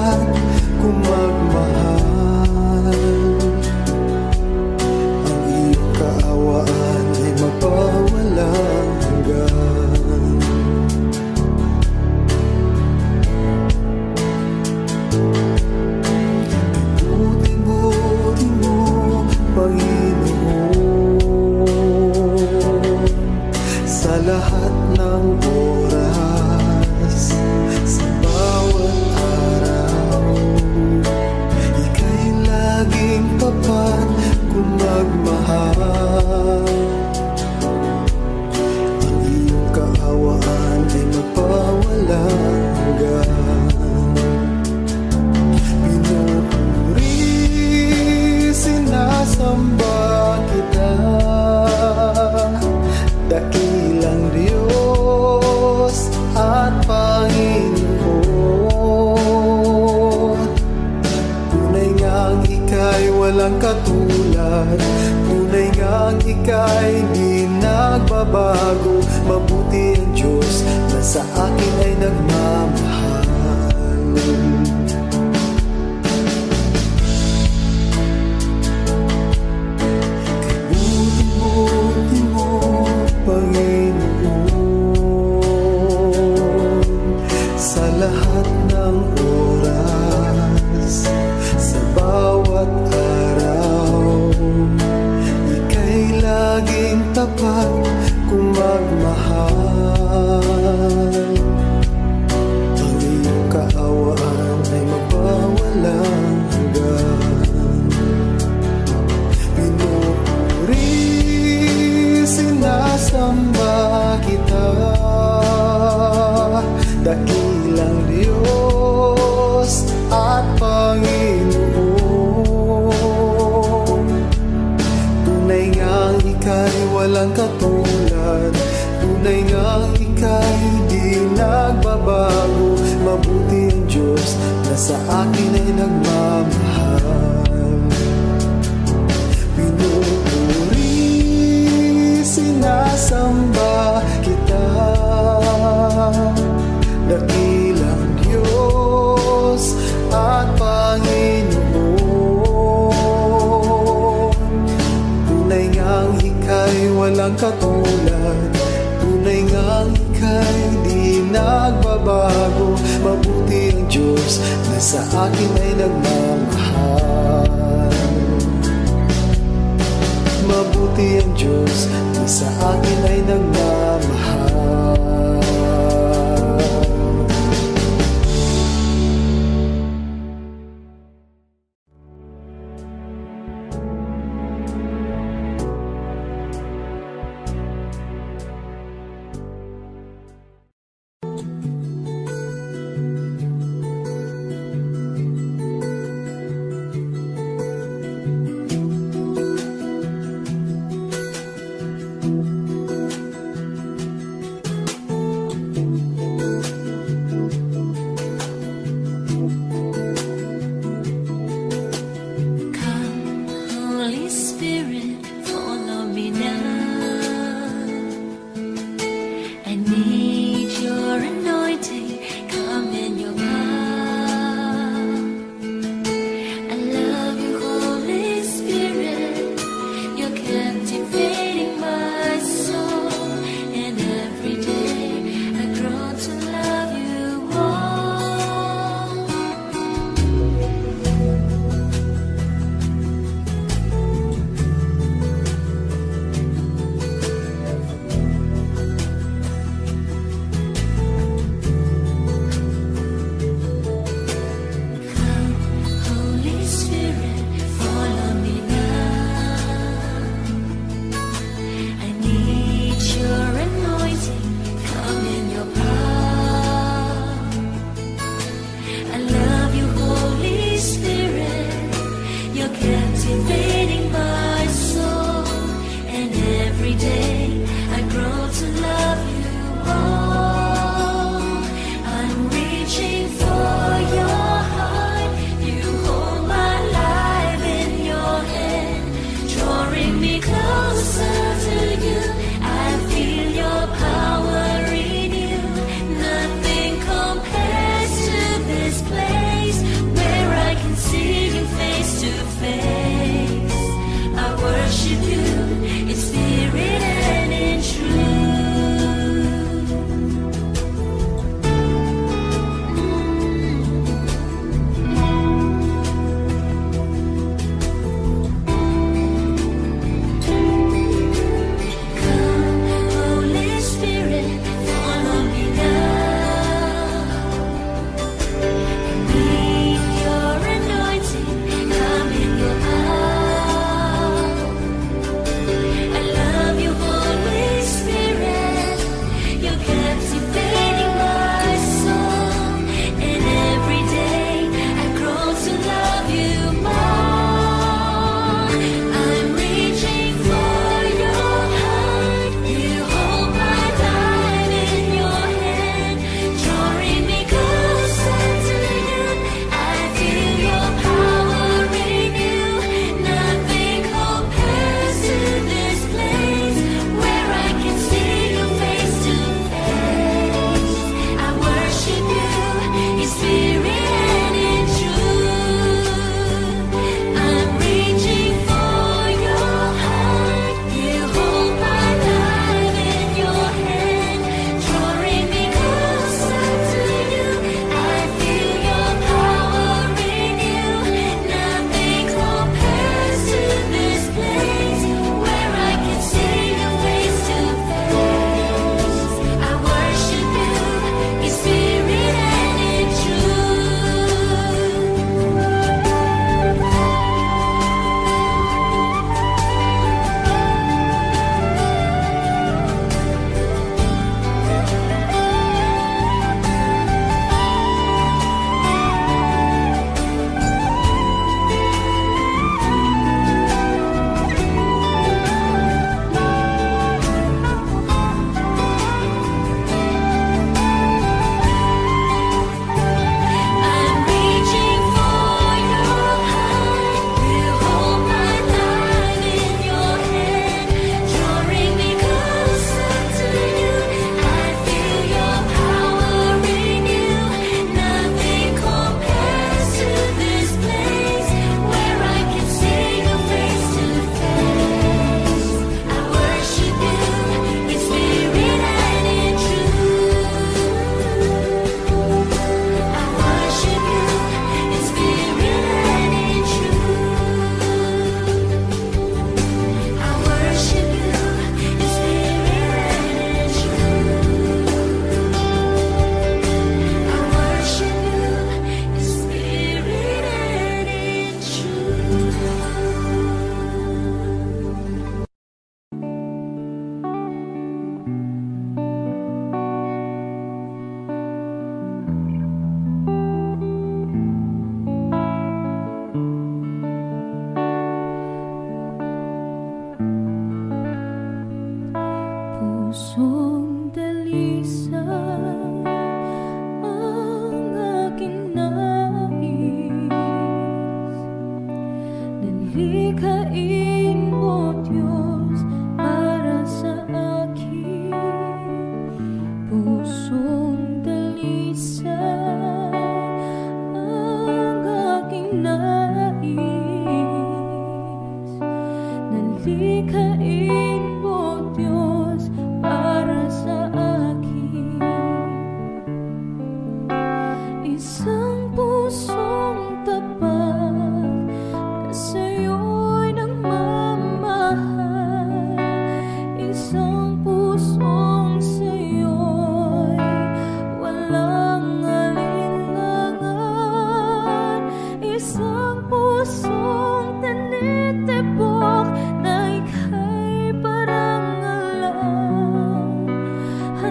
tapat kung magmahal. Ang iyong kaawaan ay mapawalang hanggan. Ibuti-buti mo, Panginoon, sa lahat ng oras, sa bawat araw. Ika'y laging tapat kung magmahal. Ang iyong kaawaan ay mapawalang hanggan. Pinupuri, sinasamba kita, dakilang Diyos at Panginoon. Tunay ngang ika'y walang katulad, tunay ngang ika'y di nagbabago. Mabuti ang Diyos na sa akin ay nagmamahal. Buti-buti mo, Panginoon, sa lahat ng oras, sa bawat araw. Ika'y laging tapat kung magmahal. Ang iyong kaawaan ay magpawalang hanggan. Pinupuri, sinasamba kita, dakilang Diyos at Panginoon. Tunay ngang ika'y walang katulad, tunay ngang ika'y di nagbabago. Mabuti ang Diyos na sa akin ay nagmamahal. Pinupuri, sinasamba kita, dakilang Diyos at Panginoon. Tunay ngang ika'y walang katulad, tunay ngang ika'y di nagbabago. Mabuti ang Diyos na sa akin ay nagmamahal. Mabuti ang Diyos na sa akin ay nagmamahal.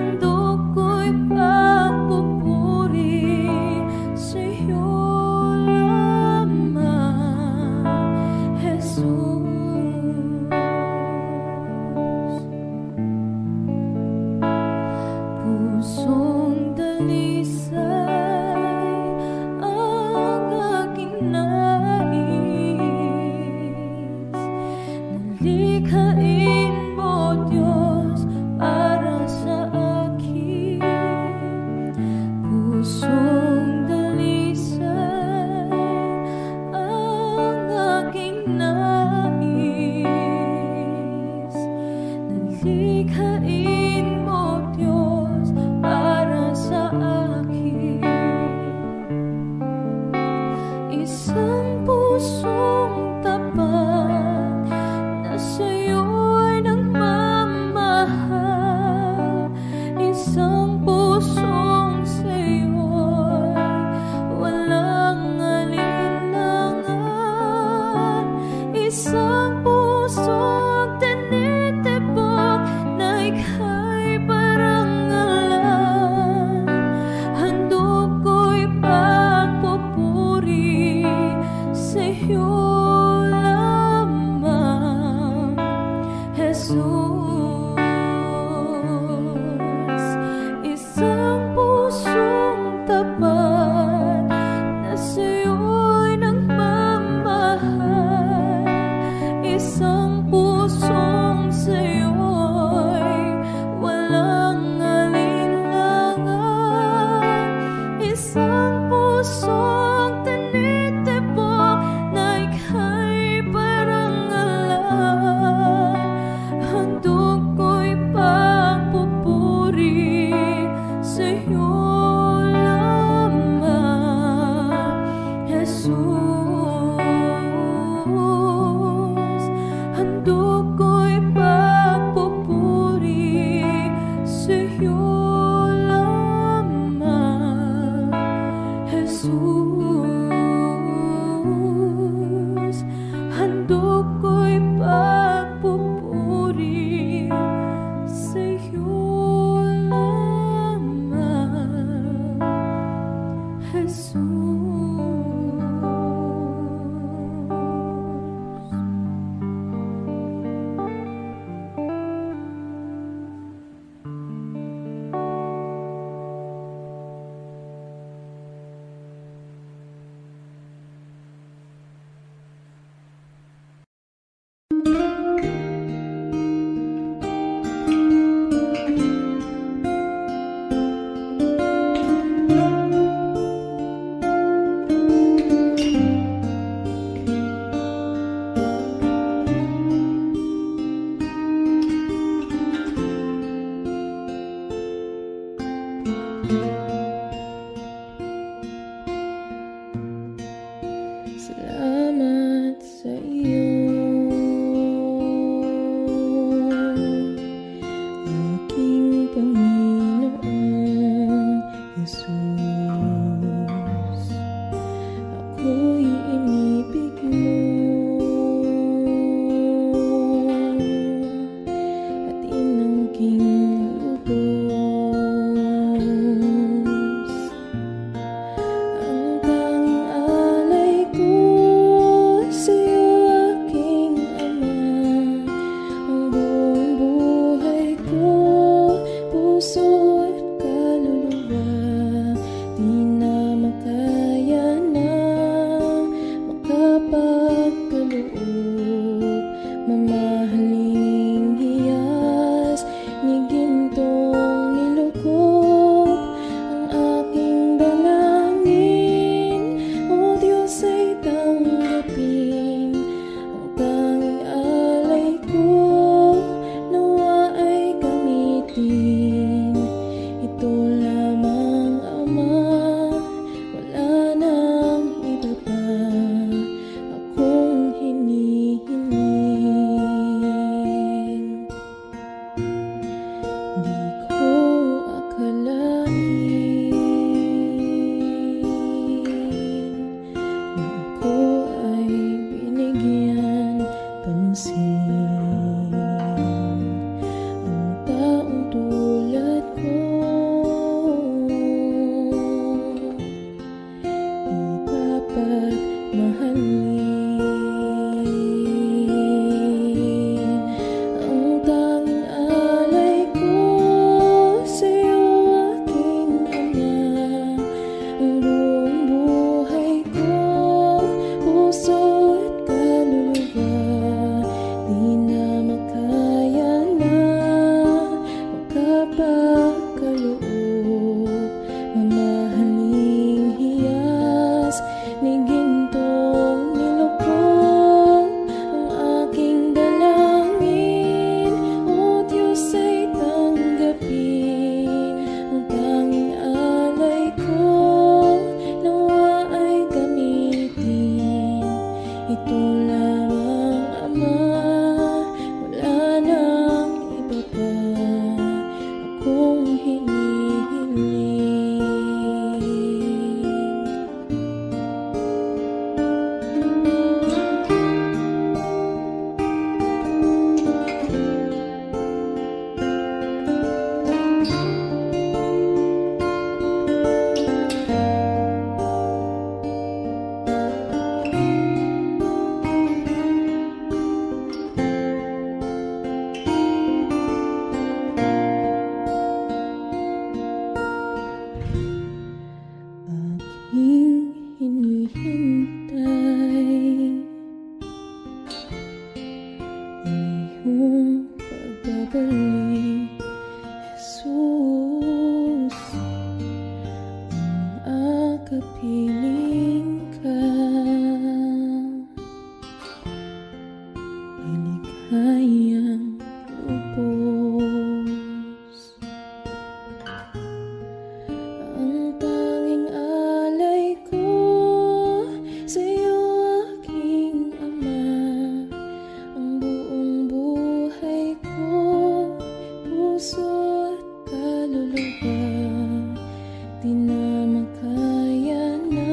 handog ko'y pagpupuri sa'yo lamang, Jesus. Pusong dalisay ang aking nais, nalikhain mo, Diyos, para sa akin. Pusong dalisay ang aking nais, nalikhain mo, Diyos, para sa akin. Isang pusong tapat na sa'yo'y nagmamahal, isang pusong sa'yo'y walang alinlangan, isang pusong tinitibok na ika'y parangalan. Handog ko'y pagpupuri sa'yo lamang, Jesus. kaloob, mamahaling hiyas ni gintong nilukog ang aking dalangin. O Diyos ay tanggapin ang tanging alay ko, nawa ay gamitin. Ito lamang, Ama, wala nang iba pa akong hinihiling. Aking hinihintay ang iyong pagbabalik, Jesus. Ang akapiling ka ay ligayang lubos. Ang tanging alay ko sa'yo, aking Ama, ang buong buhay ko, puso at kaluluwa, di na makaya na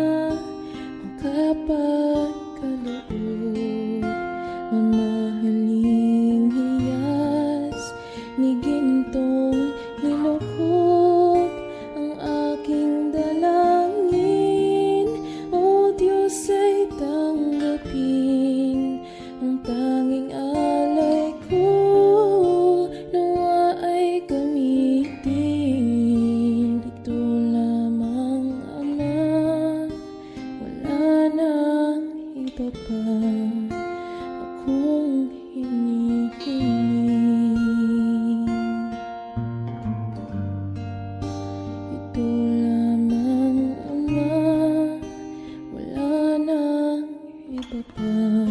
makapagkaloob. Mamahaling hiyas ni gintong nilukog ang aking dalangin. O Diyos ay tanggapin ang tanging alay ko, nawa ay gamitin. Ito lamang, Ama, wala nang iba pa akong hinihiling. Ito lamang, Ama, wala nang iba pa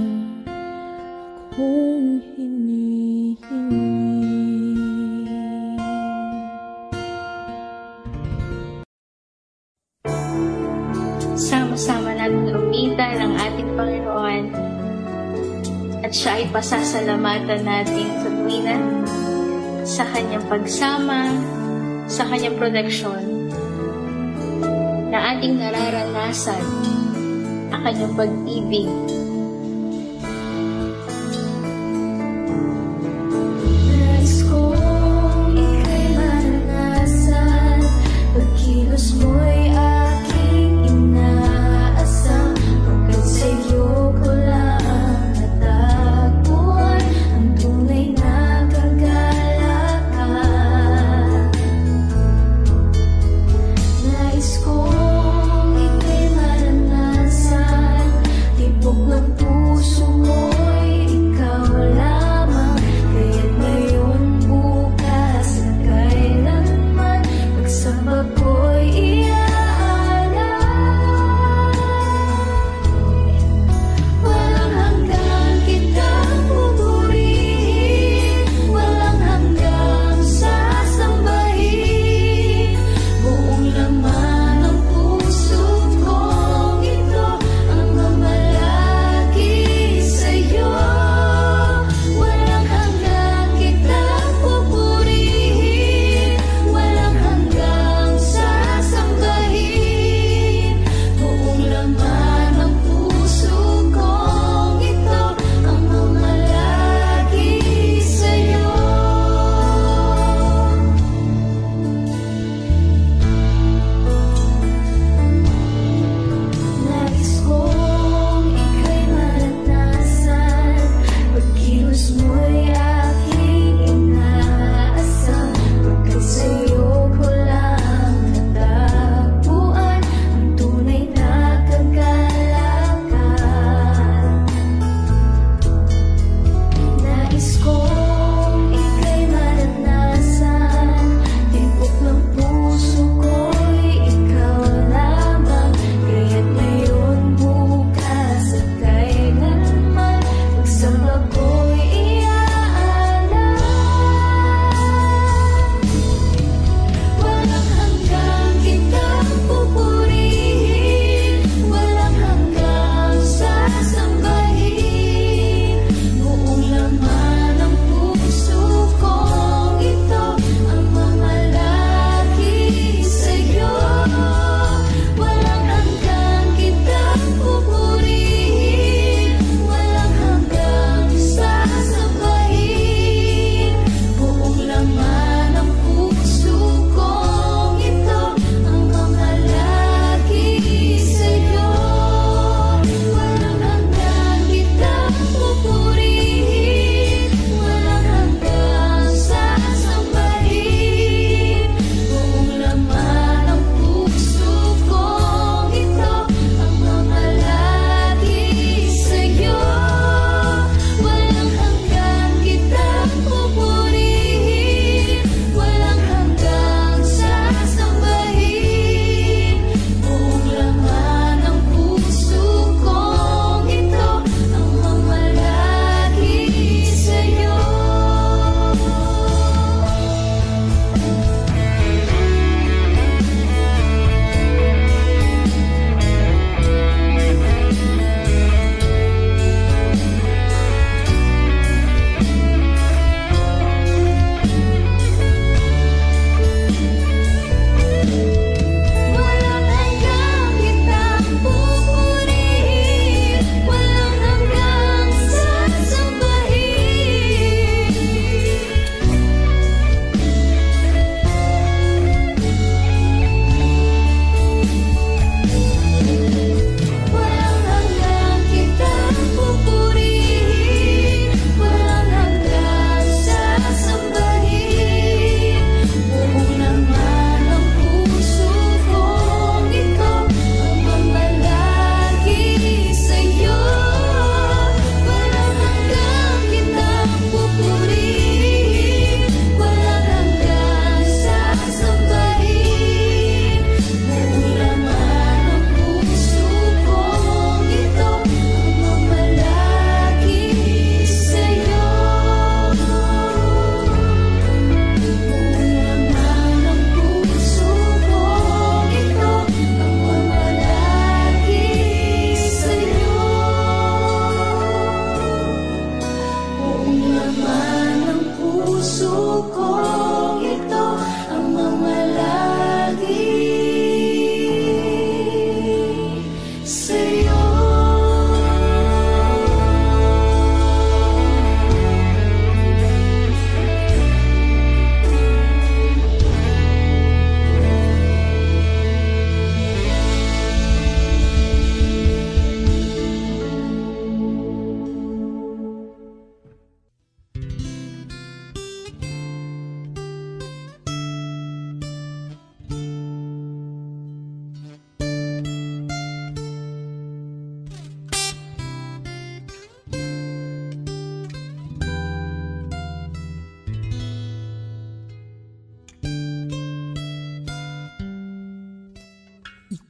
akong hinihiling. Sama-sama natin lumitan ang ating Panginoon at siya ay pasasalamatan natin sa tuwina sa kanyang pagsama, sa kanyang proteksyon, na ating nararanasan ang kanyang pag-ibig. Nais kong ika'y maranasan, pagkilos mo'y aking inaasam. Hanggang sa'yo ko lang natagpuan ang tunay na kagalakan. Nais kong ika'y maranasan, tibok ng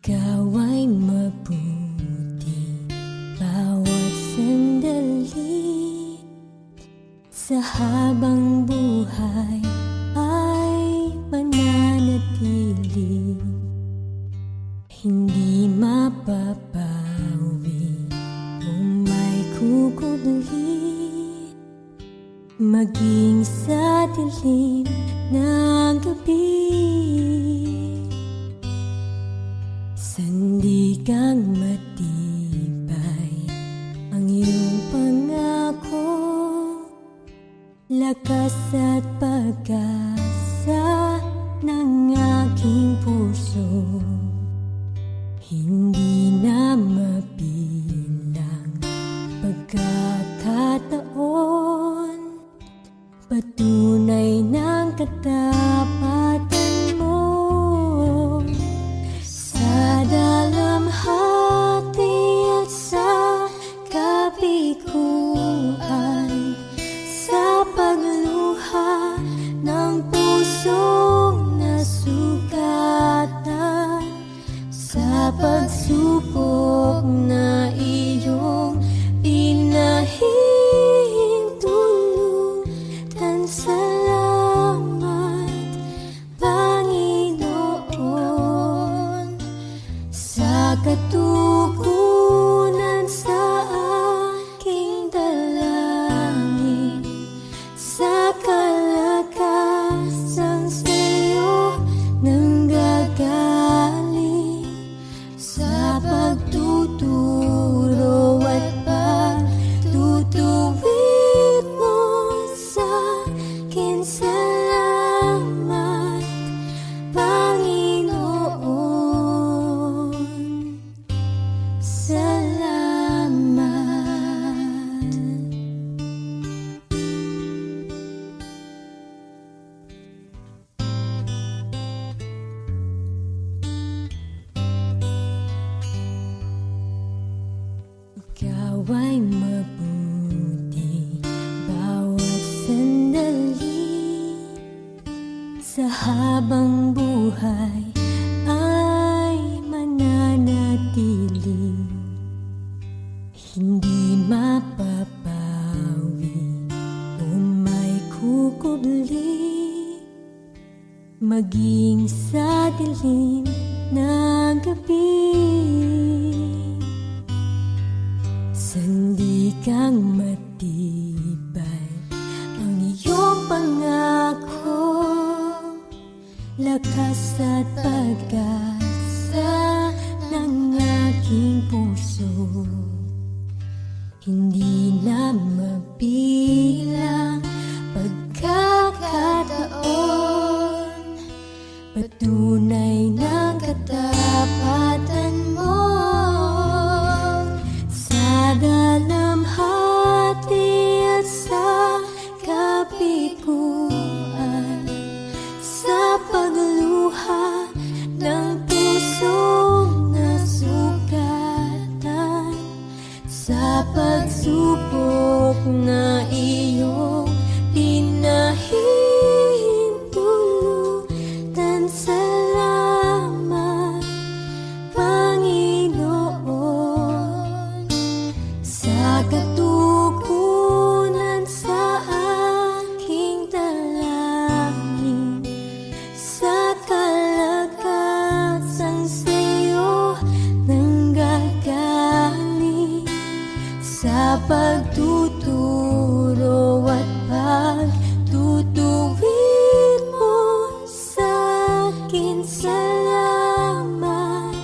Ikaw ay mabuti bawat sandali, sa habang buhay ay mananatili, hindi mapapawi kung may kukubli, maging sa dilim ng gabi. Sandigang matibay ang iyong pangako, lakas at pag-asa ng aking puso, hindi na mabilang pagkakataon, patunay ng katapatan mo. Sa dalamhati at sa kabiguan, sa pagluha ng pusong nasugatan, sa pagsubok na iyong pinahihintulutan. Salamat, Panginoon, sa katugunan sa aking dalangin, sa kalakasang sa'yo nanggagaling, sa pagtuturo at pagtutuwid mo sa akin. Salamat, Panginoon, salamat. Ikaw ay mabuti bawat sandali, sa habang buhay ay mananatili, hindi mapapawi kung may kukubli, maging sa dilim ng gabi. Sandigang matibay ang iyong pangako, lakas at pag-asa ng aking puso, hindi na mabilang pagkakataon, patunay ng katapatan mo. Sa dalamhati at sa kabiguan, sa pagluha ng pusong nasugatan, sa pagsubok na iyong pinahihintulutan. Salamat, Panginoon, sa katugunan sa aking dalangin, sa kalakasang sa'yo nanggagaling, sa pagtuturo at pagtutuwid mo sa akin. Salamat,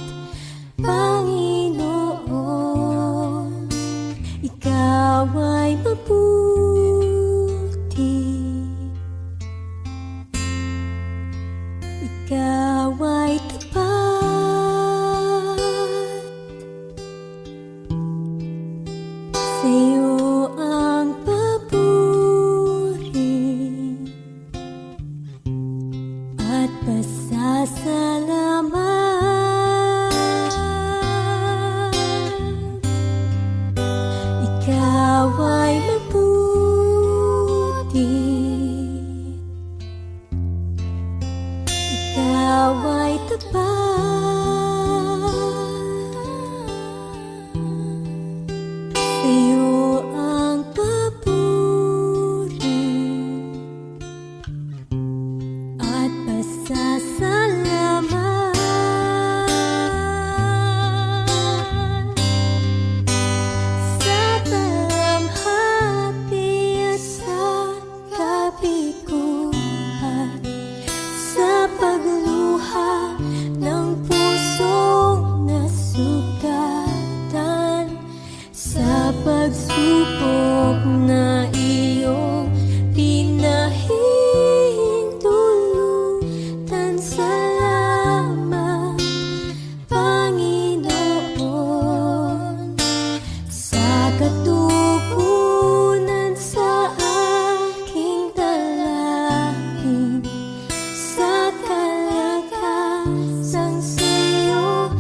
Panginoon, ikaw ay mabuti, ikaw ay tapat, sa'yo ang papuri at pasasalamat. Ikaw ay mabuti, ikaw ay tapat, pag-asang sa'yo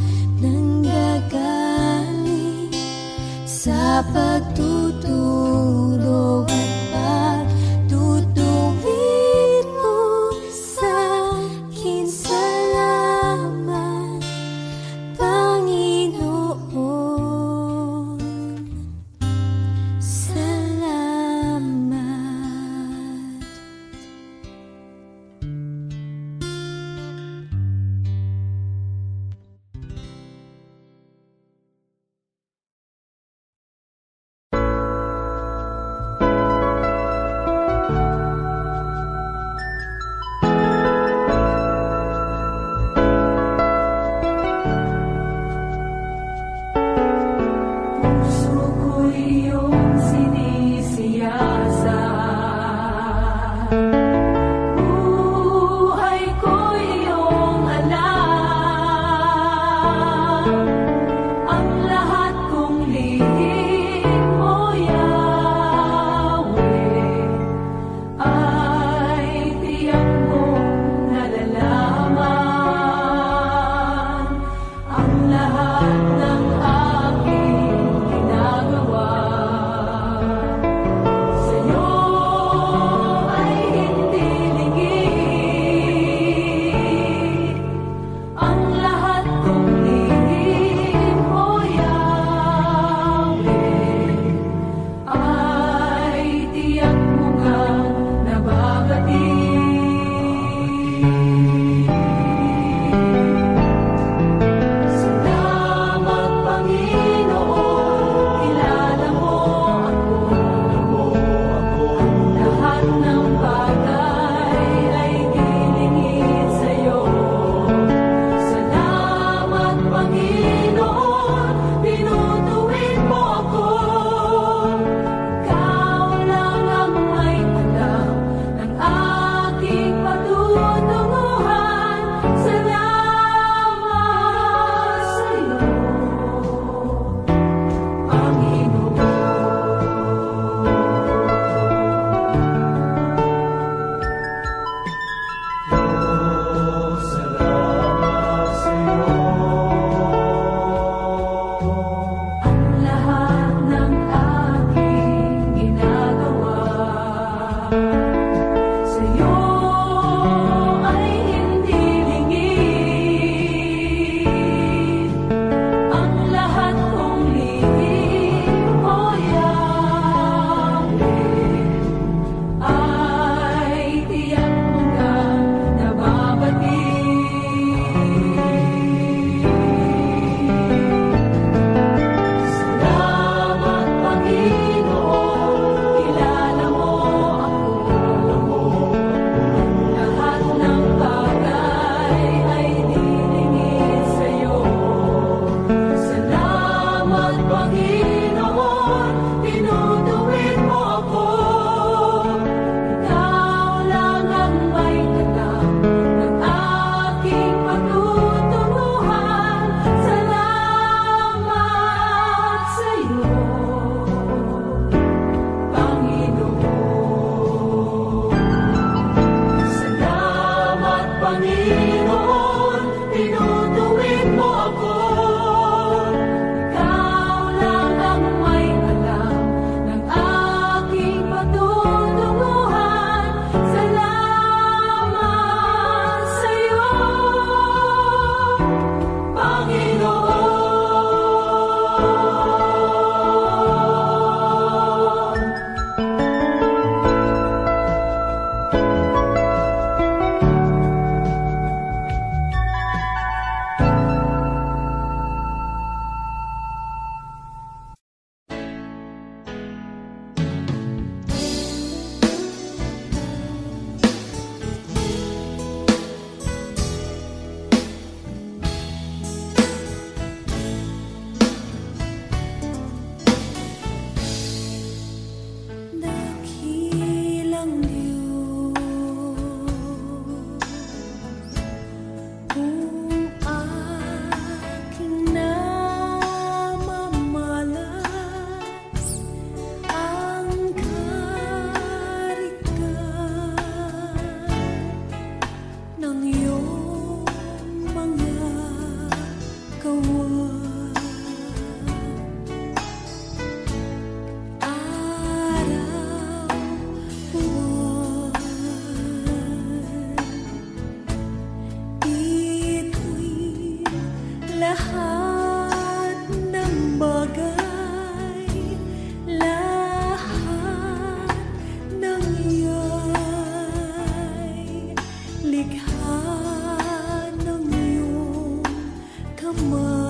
nanggagaling sa pagtutulog at pagtutuwid mo sa'kin. Salamat, Panginoon. Salamat. lahat ng bagay, lahat ng iyay likha ng iyong kamay.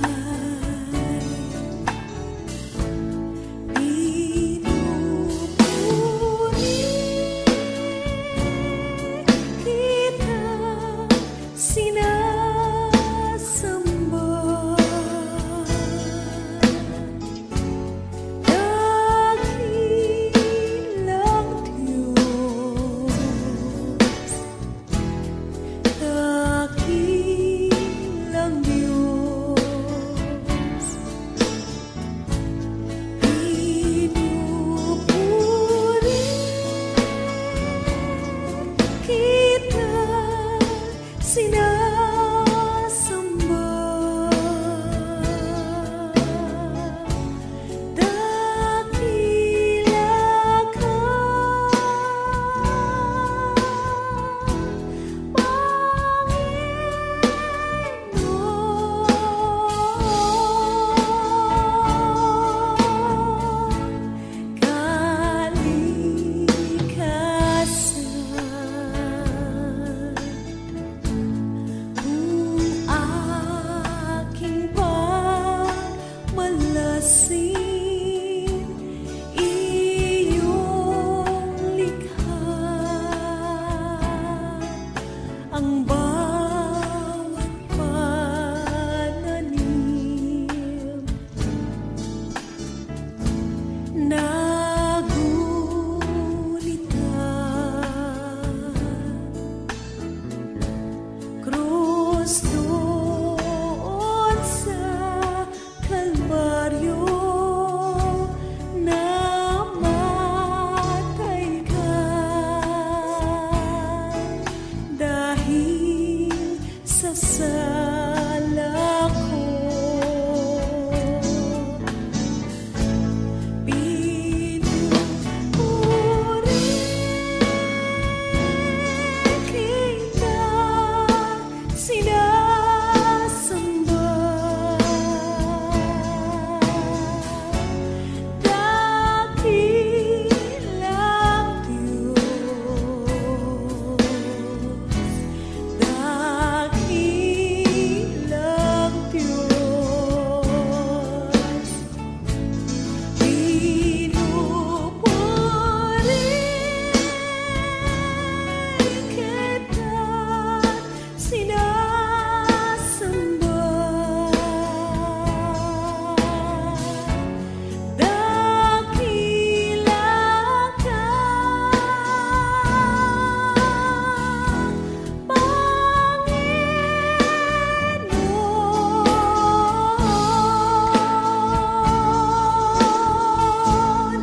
Ang bawat pananim nagulita, krus doon sa Kalbaryo, namatay ka dahil sa sala ko. Pinupuri kita, sinasamba, dakilang Diyos, dakilang Diyos. Pinupuri kita, sinasamba, dakila ka, Panginoon.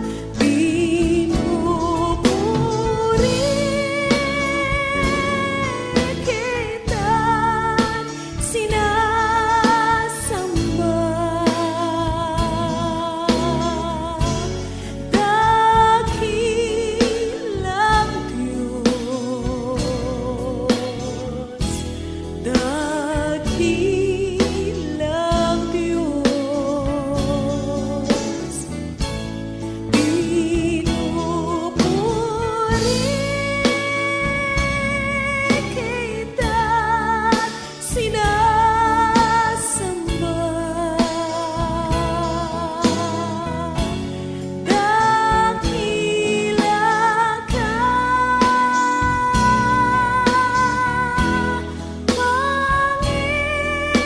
Pinupuri kita, sinasamba, dakilang Diyos, dakilang Diyos. Pinupuri kita, sinasamba, dakila ka, Panginoon.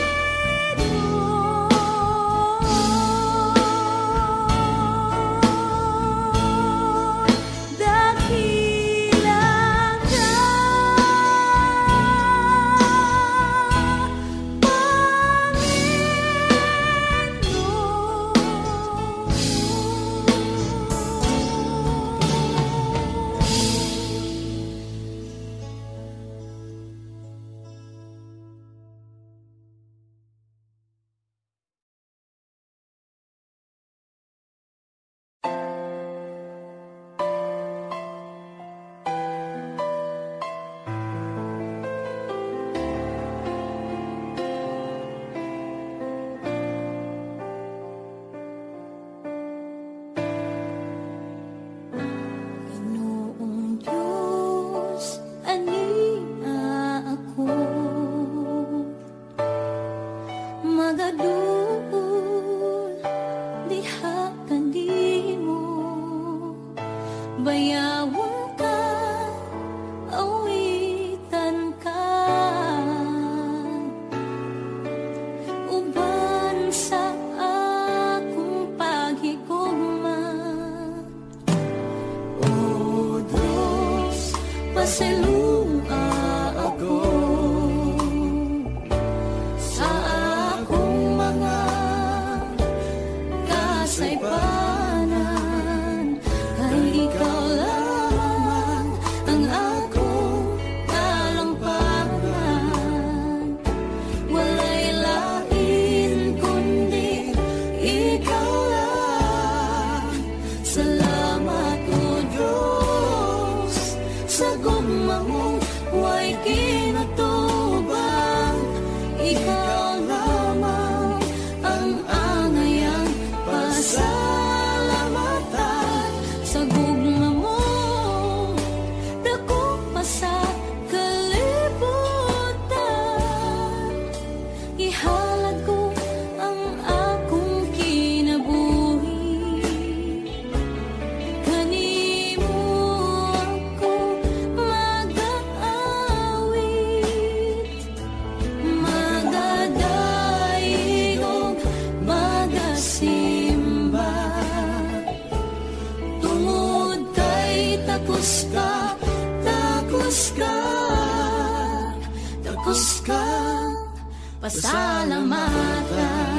pasalamatan.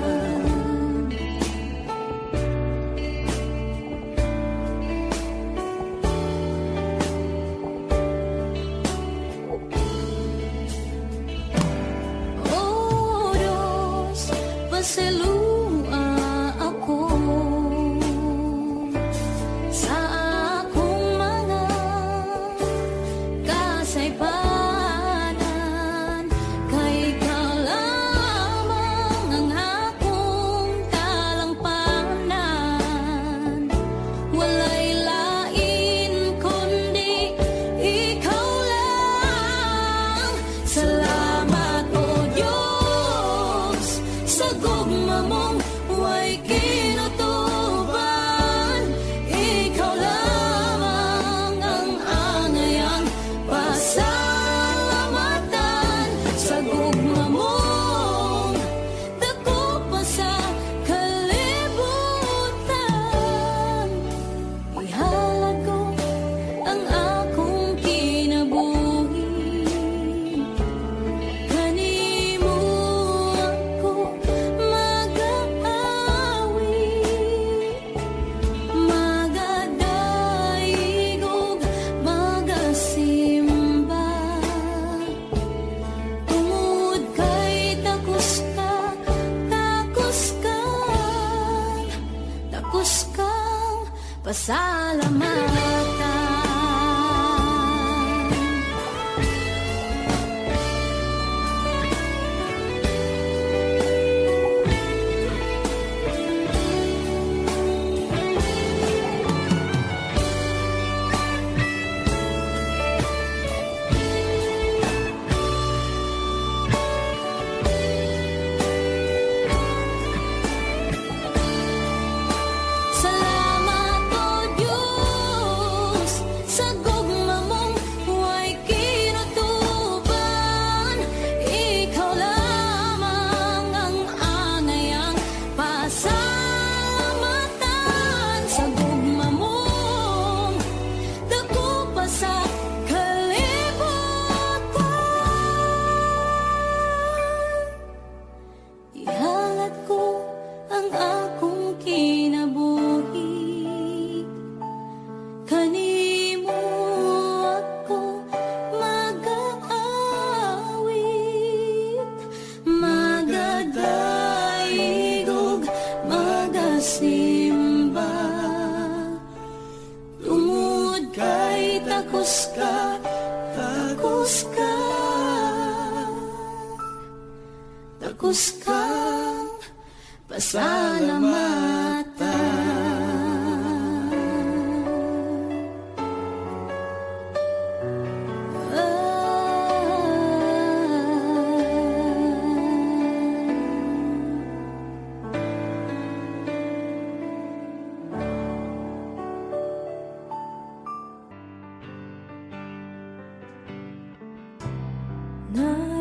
Oh Diyos, pasalua ako sa akong mga kasaypanan, kay Ikaw lamang ang akong talampanan. Walay lain kundi Ikaw lang. Salamat o Diyos sa gugma mong way kinutuban. Ikaw lamang ang angayang pasalamatan. Sa gugma mong dako pa sa kalibutan. Ihalad ko ang akong kinabuhi, kanimo ako mag-aawit, magadaigog, magasimba. Tungod kay takos ka, takos kang pasalamatan. Salamat o Diyos sa gugma mong way kinutuban. Ikaw lamang ang angayang pasalamatan. Sa gugma mong dako pa sa kalibutan. Ihalad ko ang akong kinabuhi, kanimo ako mag-aawit, magadaigog, magasimba. Tungod kay takos ka, takos kang pasalamatan.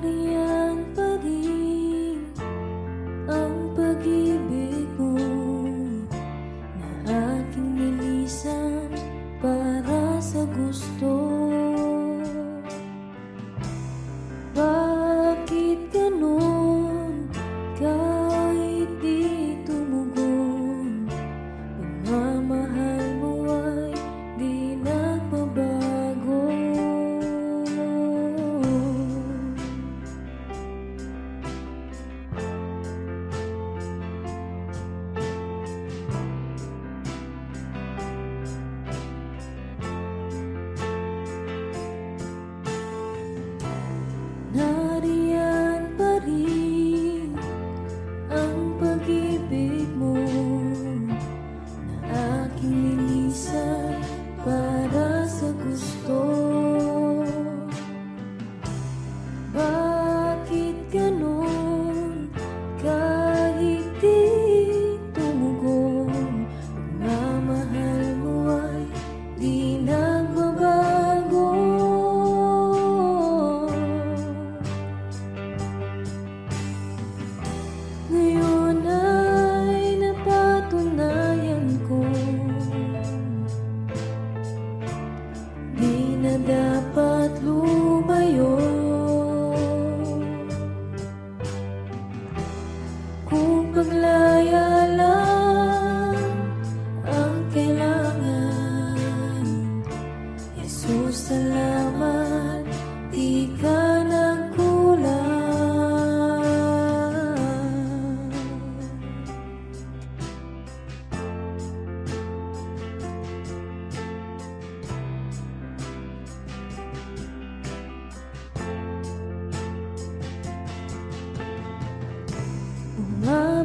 Nariyan pa rin ang pag-ibig mo.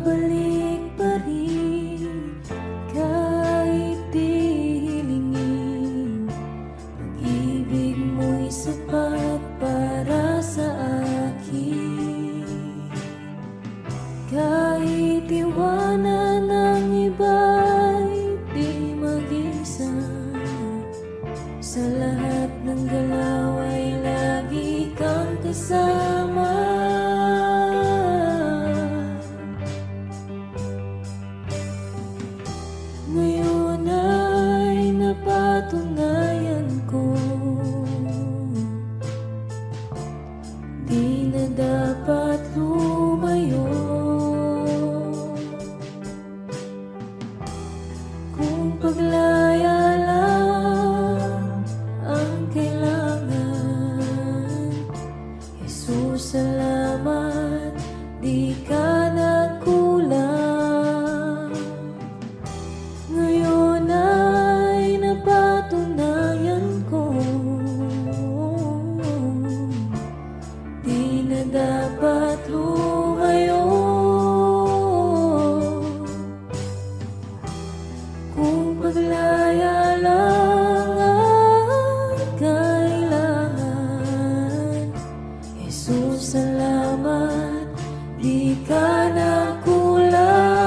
babalik pa rin kahit di hilingin. Pag-ibig mo'y sapat para sa akin. Kahit iwanan ng iba'y di mag-isa, sa lahat ng galaw ay lagi kang kasama. Ngayon ay napatunayan ko, di na dapat lumayo. Kung paglaya lang ang kailangan, Jesus, salamat, di ka nagkulang. Ngayon ay napatunayan ko, di na dapat lumayo. Kung paglaya lang ang kailangan, Jesus, salamat, di ka nagkulang.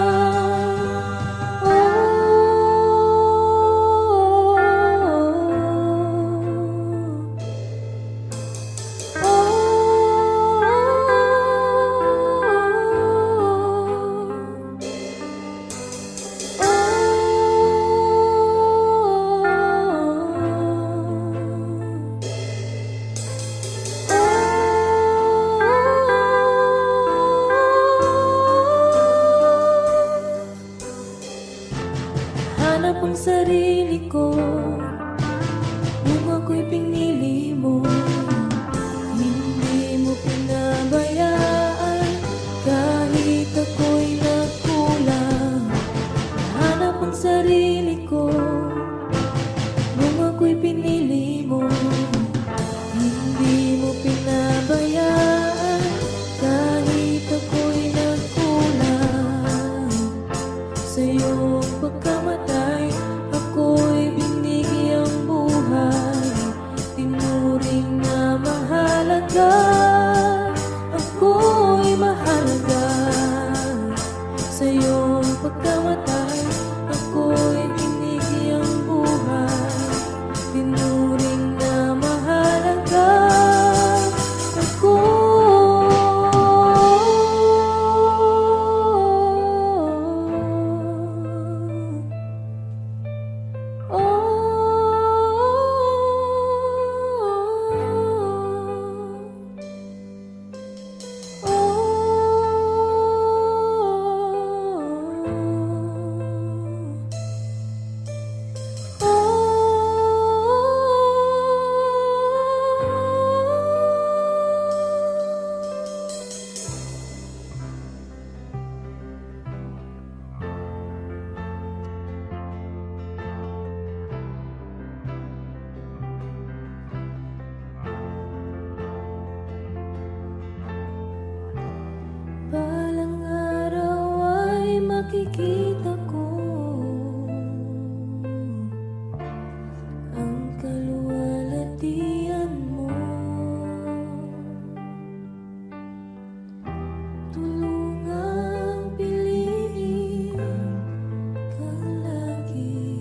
Hanap ang sarili ko nung ako'y pinili mo. Hindi mo pinabayaan kahit ako'y nagkulang. Hanap ang sarili ko nung ako'y pinili mo. Hindi mo pinabayaan kahit ako'y nagkulang. Sa iyong pagkamatay, ako'y binigyang buhay. Tinuring na mahalaga, ako'y mahalaga. Sa iyong pagkamatay, ako'y binigyang buhay. Tinuring na mahalaga, ako. Balang araw ay makikita ko ang kaluwalhatian mo. Tulungang piliin ka lagi,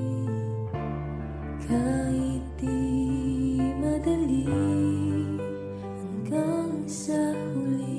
kahit di madali, hanggang sa huli.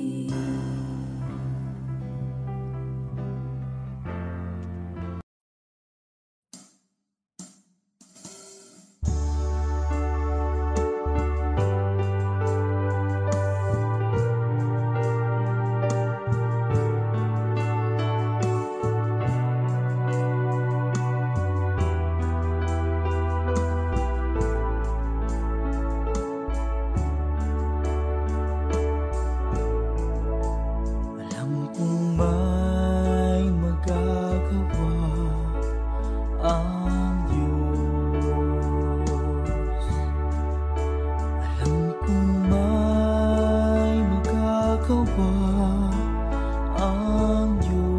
ang Diyos.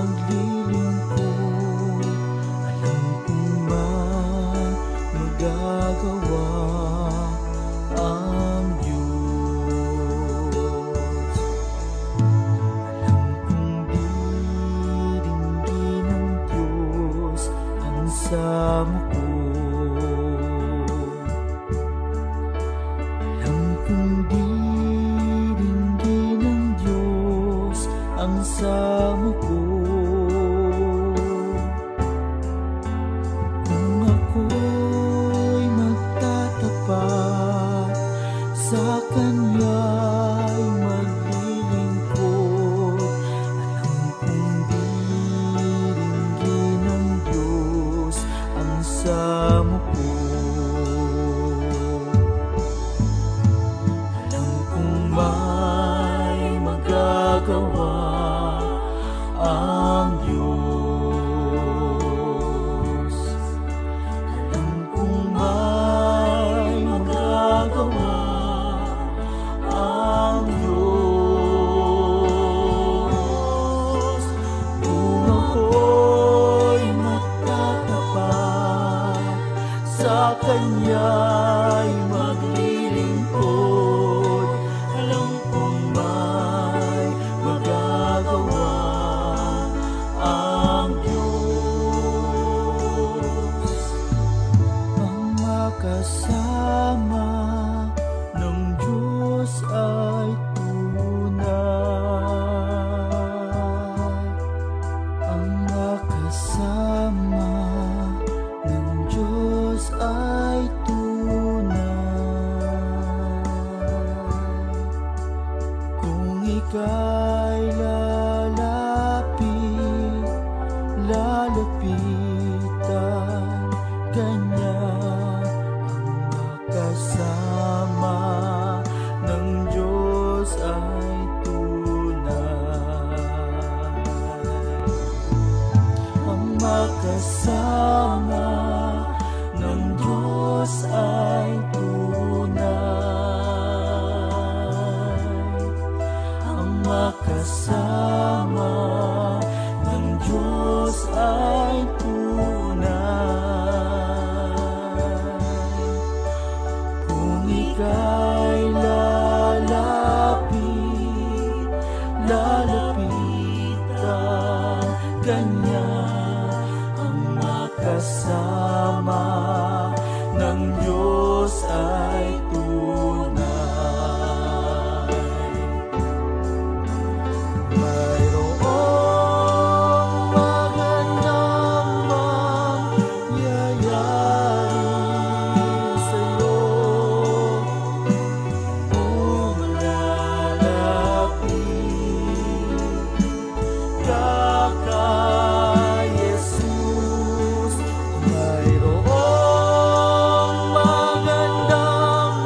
maglilingkod. Alam kong magagawa ang Diyos. Alam kong diringgin ng Diyos ang samo ko. Alam kong diringgin ng Diyos ang samo ko. Kung ako'y magtatapat sa Kanya'y maglilingkod, alam kong diringgin ng Diyos ang samo ko. Alam kong may magagawa ang Diyos. Alam kong may magagawa ang Diyos. Kung ako'y magtatapat sa Kanya'y maglilingkod, alam kong may magagawa ang Diyos. Ang makasama ng Diyos ay tunay. Ang makasama ng Diyos ay tunay. Kung ika'y lalapitan Kanya, ang makasama ng Diyos ay tunay. Ang makasama ng Diyos ay tunay. Ang makasama ng Diyos ay tunay. Kung ika'y lalapitan Kanya, ang makasama ng Diyos ay tunay. Mayroong magandang mangyayari sa'yo kung lalapit ka kay Jesus. Mayroong magandang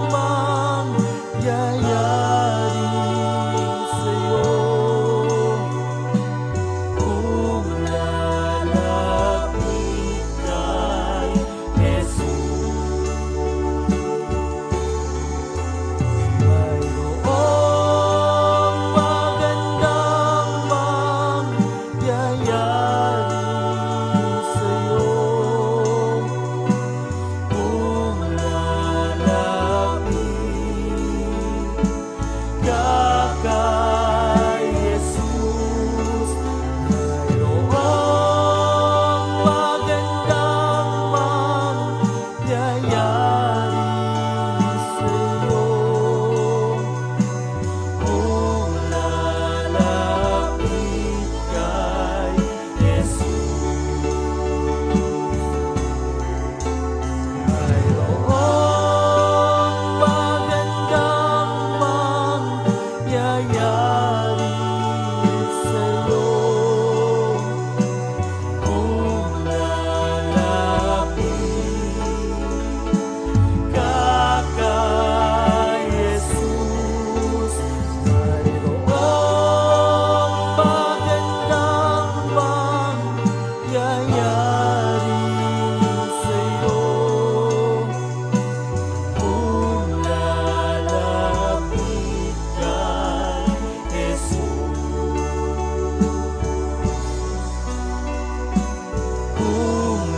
kung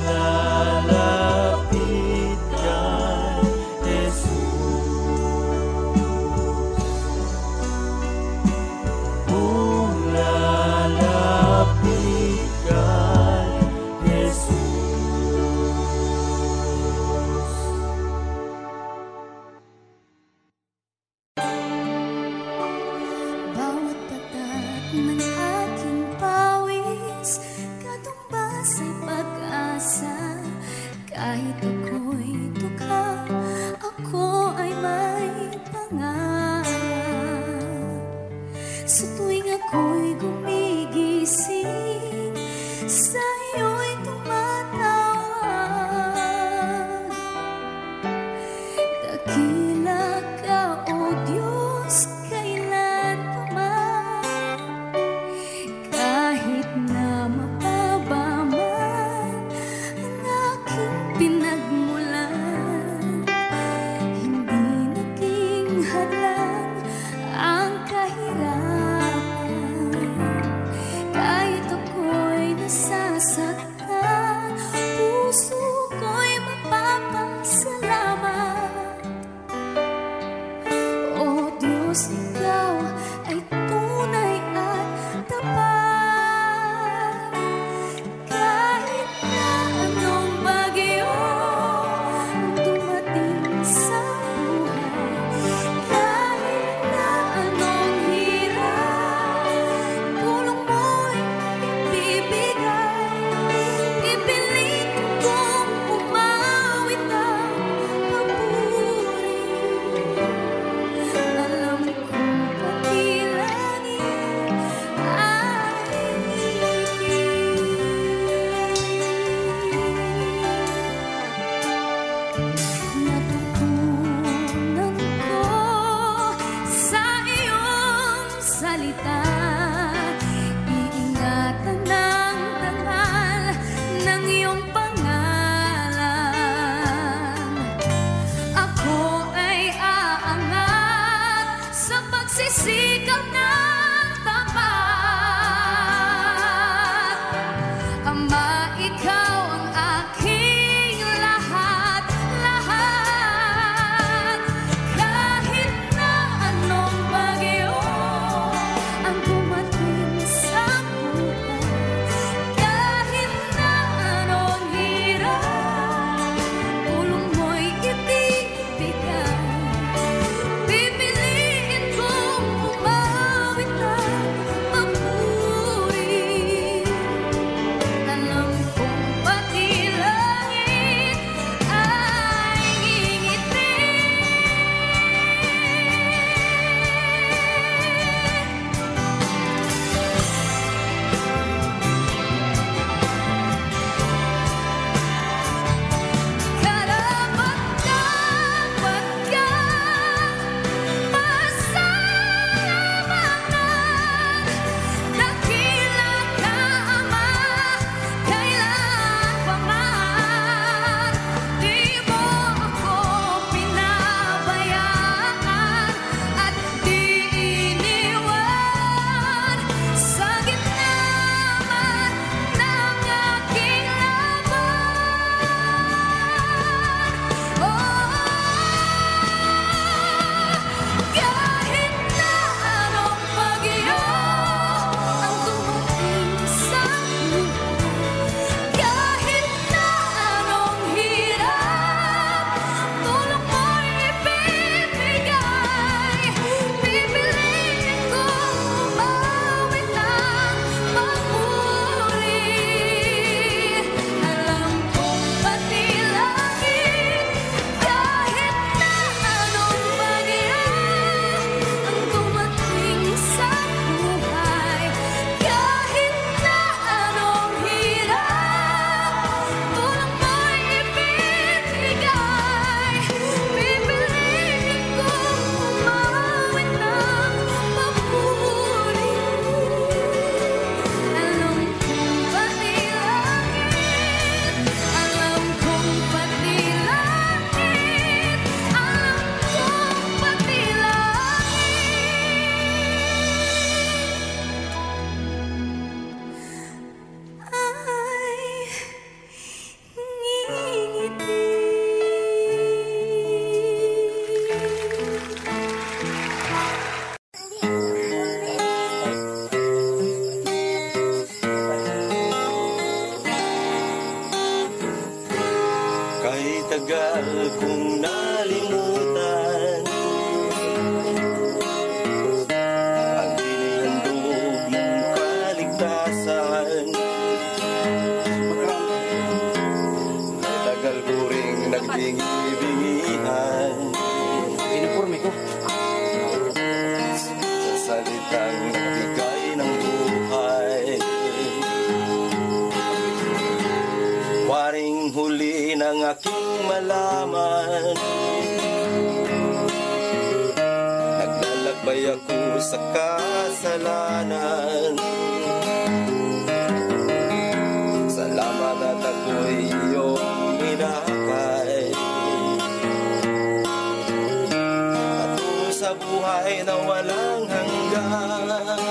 lalapit kay Jesus, kung lalapit kay Jesus. Bawat tatak ng aking pawis, katumbas ay pag-asa. Kahit ako'y tukha, ako ay may pangarap. Sa tuwing ako'y gumigising, sa iyo'y tumatawag. Dakila ka, O Diyos, kailan pa man. Kahit na mababa man ang aking pinagmulan, hindi naging hadlang matagal kong nalimutan ang hinihandog mong kaligtasan. Matagal ko ring nagbingi-bingihan Uniforme ko. sa salitang nagbigay ng buhay. Waring huli ng aking malaman, naglalakbay ako sa kasalanan. Salamat at ako'y iyong inakay, patungo sa buhay na walang hanggan.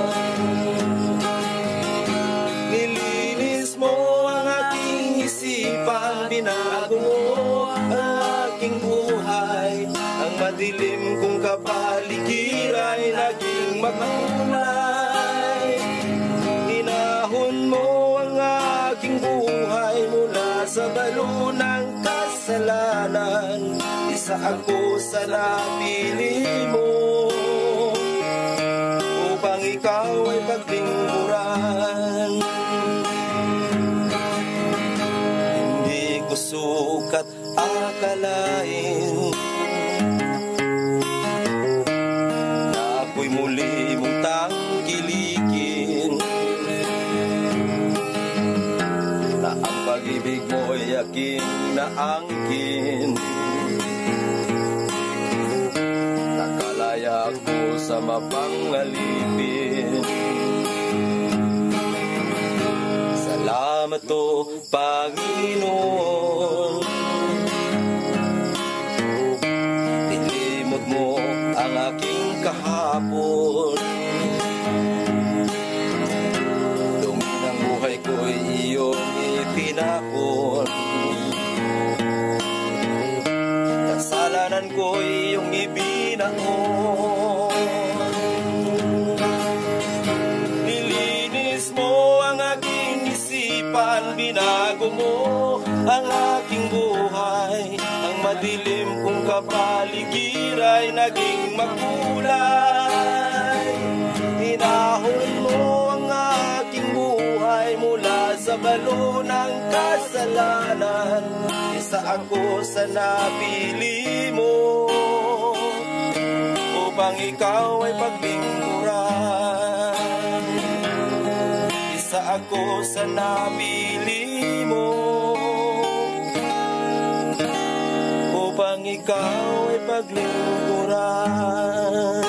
Nilinis mo ang aking isipan, binago mo ang aking buhay. Ang madilim kong kapaligiran ay naging makulay. Hinahon mo ang aking buhay mula sa balo ng kasalanan. Isa ako sa napili mo upang ikaw ay paglingkuran. Hindi ko sukat akalain na ako'y muli mong tangkilikin, na ang pag-ibig mo'y aking naangkin. Nakalaya ako sa mapangalipin. Salamat o Panginoon, nilimot mo ang aking kahapon. Dumi ng buhay ko'y iyong itinapon. Kasalanan ko'y iyong ibinaon. Nilinis mo ang aking isipan, binago mo ang aking buhay. Ang madilim kong kapaligiran ay naging makulay. Hinahon mo ang aking buhay mula sa balo ng kasalanan. Isa ako sa napili mo upang ikaw ay paglingkuran. Isa ako sa napili mo upang ikaw ay paglingkuran.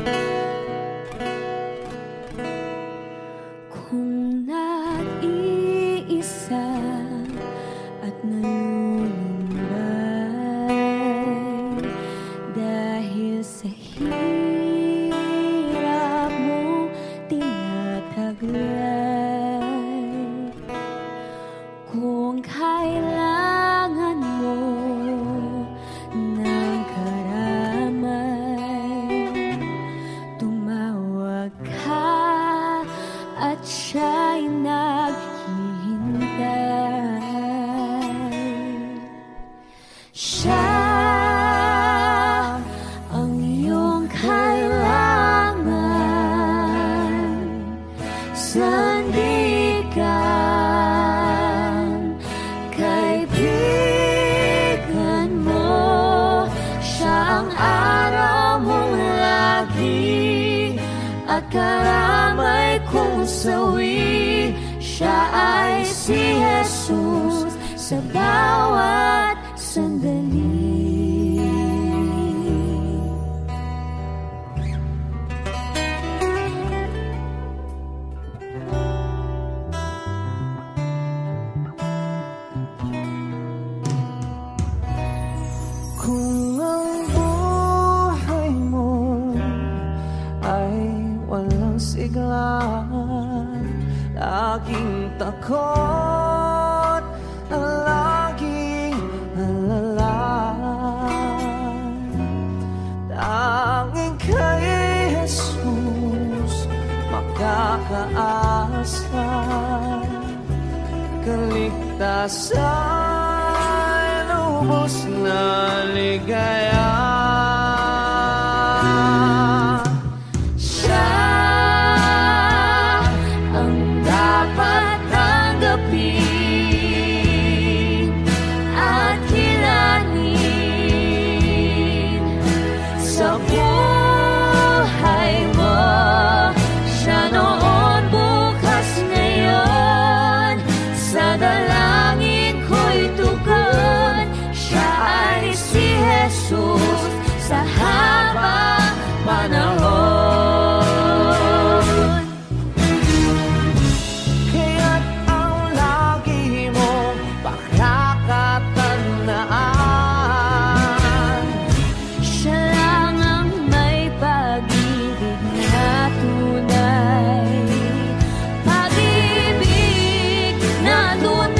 Kung nag-iisa at nalulumbay dahil sa hirap mo tinataglay, kung kailangan mo ng karamay, tumawag ka at siya'y naghihintay. Siya ang iyong kailangan, sandigan, kaibigan mo. Siya ang araw mong lagi at karamay kong sawi. Siya ay si Jesus sa bawat sandali. Kung ang buhay mo ay walang sigla, laging takot, laging alala, tanging kay Jesus makakaasa, kaligtasan, lubos na ligaya. Sa habang panahon, Kaya't ang lagi mong pakakatandaan, siya lang ang may pag-ibig na tunay, pag-ibig na tunay.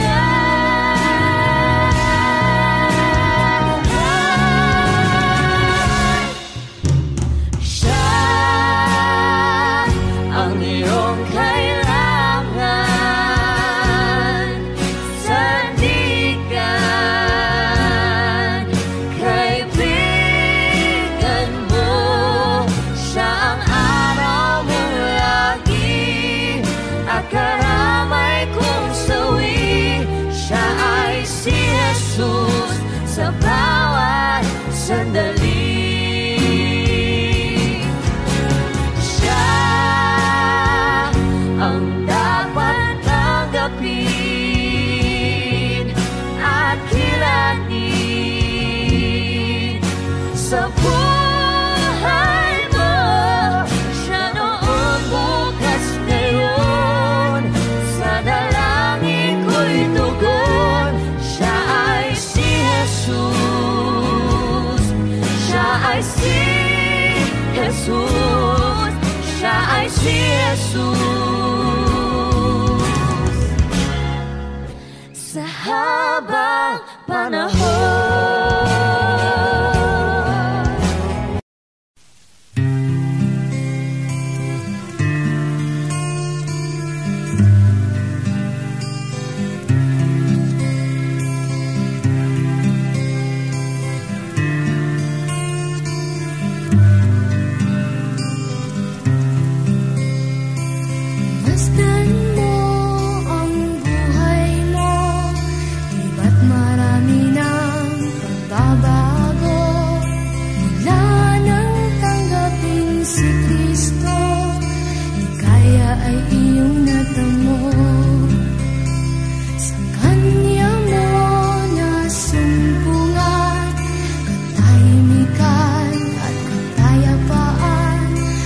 Sa bawat sandali, siya ang dapat tanggapin at kilanin sa buhay mo. Siya noon, bukas, ngayon, sa dalangin ko'y tugon. Siya ay si Jesus, siya ay si Jesus, siya ay si Jesus. Sa habang panahon, masdan mo ang buhay mo, iba't marami ng pagbabago. Mula nang tanggapin si Kristo, ligaya ay iyong natamo. Sa Kanya mo nasumpungan, katahimikan at kapayapaan.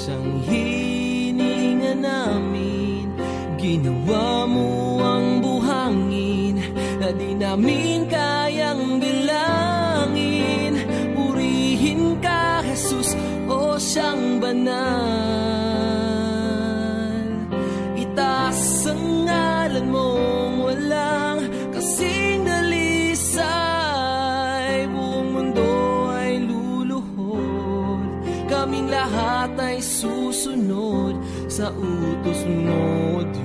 siyang hininga namin. Ginawa mo ang buhangin na di namin kayang bilangin. Purihin ka, Jesus, o siyang banal. Itaas ang ngalan mong walang kasing dalisay. Buong mundo ay luluhod, kaming lahat ay susunod sa utos mo, Diyos.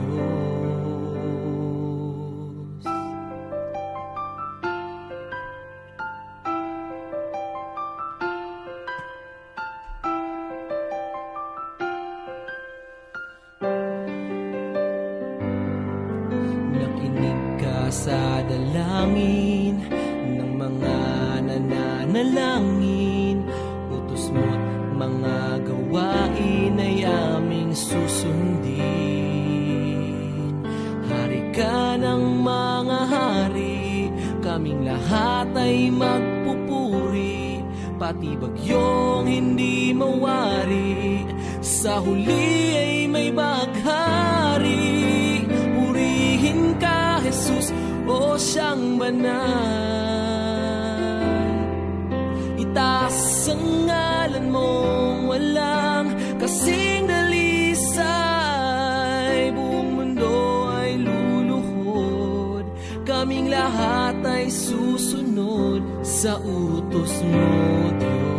Nakinig ka sa dalangin ng mga nananalangin. Utos mo't mga gawain ay aming susundin. Hari ka ng mga hari, kaming lahat ay magpupuri. Pati bagyong hindi mawari, sa huli ay may baghari. Purihin ka, Jesus, o siyang banal. Itaas ang ngalan mong walang kasing dalisay. Buong mundo ay luluhod, kaming lahat ay susunod sa utos mo, Diyos.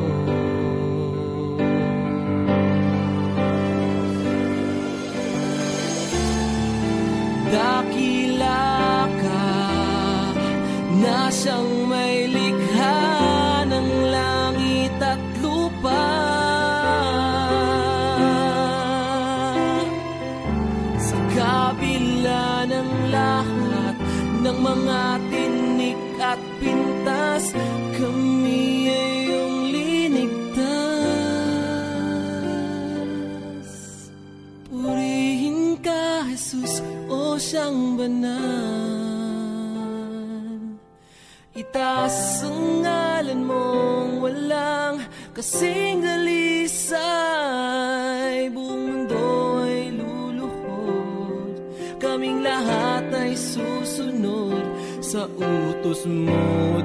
Dakila ka na siyang may likha ng langit at lupa. Sa kabila ng lahat ng mga tinik at pintas, kami ay iyong linigtas. Purihin ka, Jesus, o siyang banal. Itaas ang ngalan mong walang kasing dalisay. Buong mundo ay luluhod, kaming lahat ay susunod sa utos mo,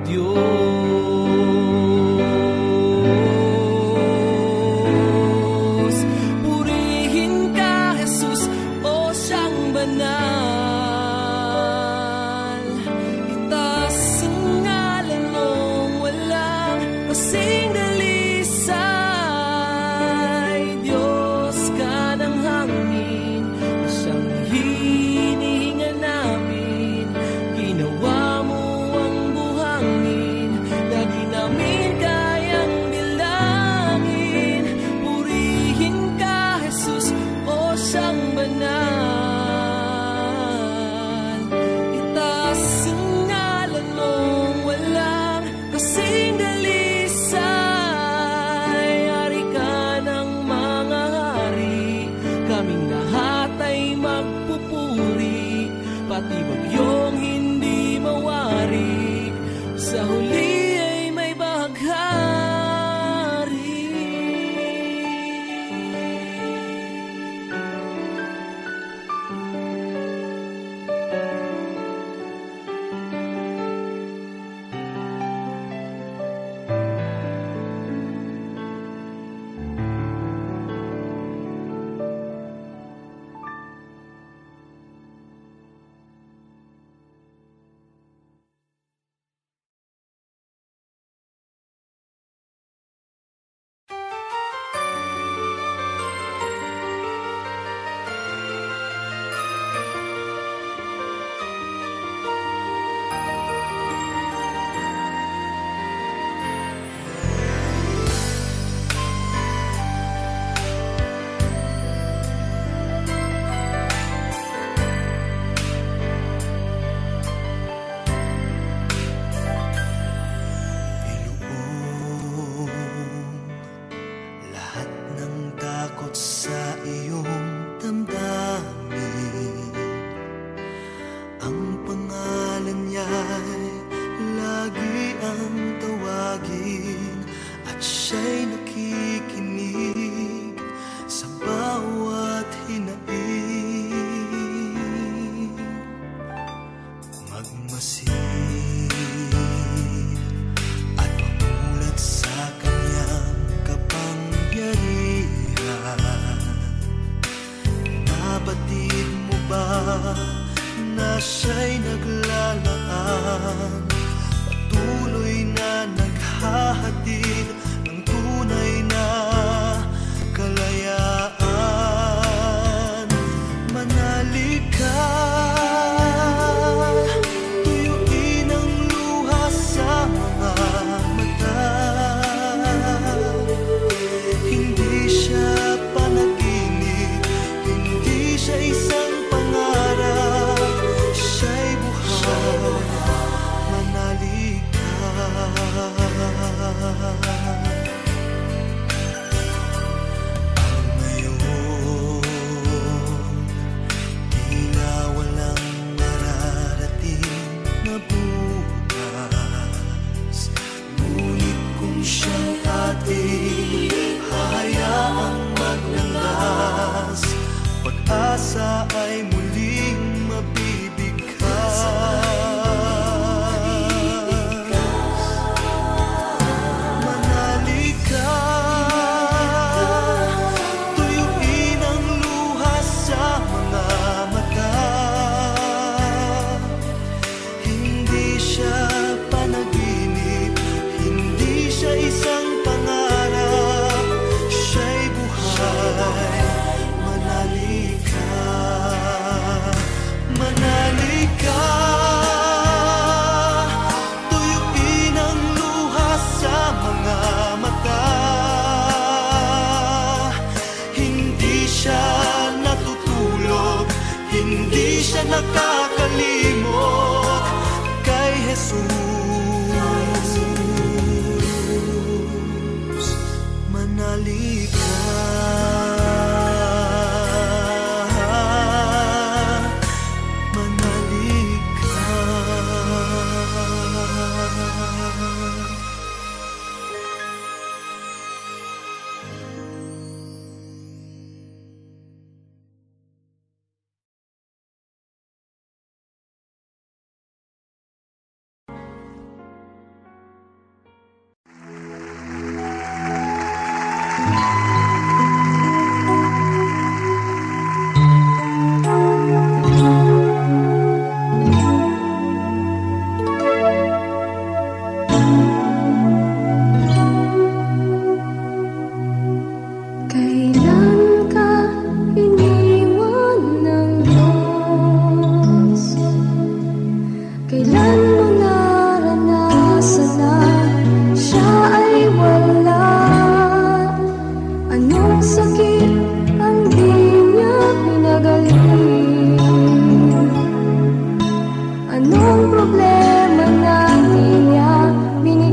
Diyos. Purihin ka, Jesus, o siyang banal. Itaas ang ngalan mong walang kasing dalisay. Diyos ka ng hangin, siyang hinihinga namin. Ginawa mo ang buhangin na di namin kayang bilangin. Purihin ka, Jesus, o siyang banal. Itaas ang ngalan mong walang kasing dalisay. Hari ka ng mga hari, kaming lahat ay magpupuri. Pati bagyong hindi mawari, sa huli ay may baghari. siya'y nakikinig sa Jesus, manali ka. Manali ka. Kailan ka iniwan ng Diyos? Kailan mo naranasan na siya ay wala? Anong sakit ang di niya pinagaling? Anong problema na di niya binigyan?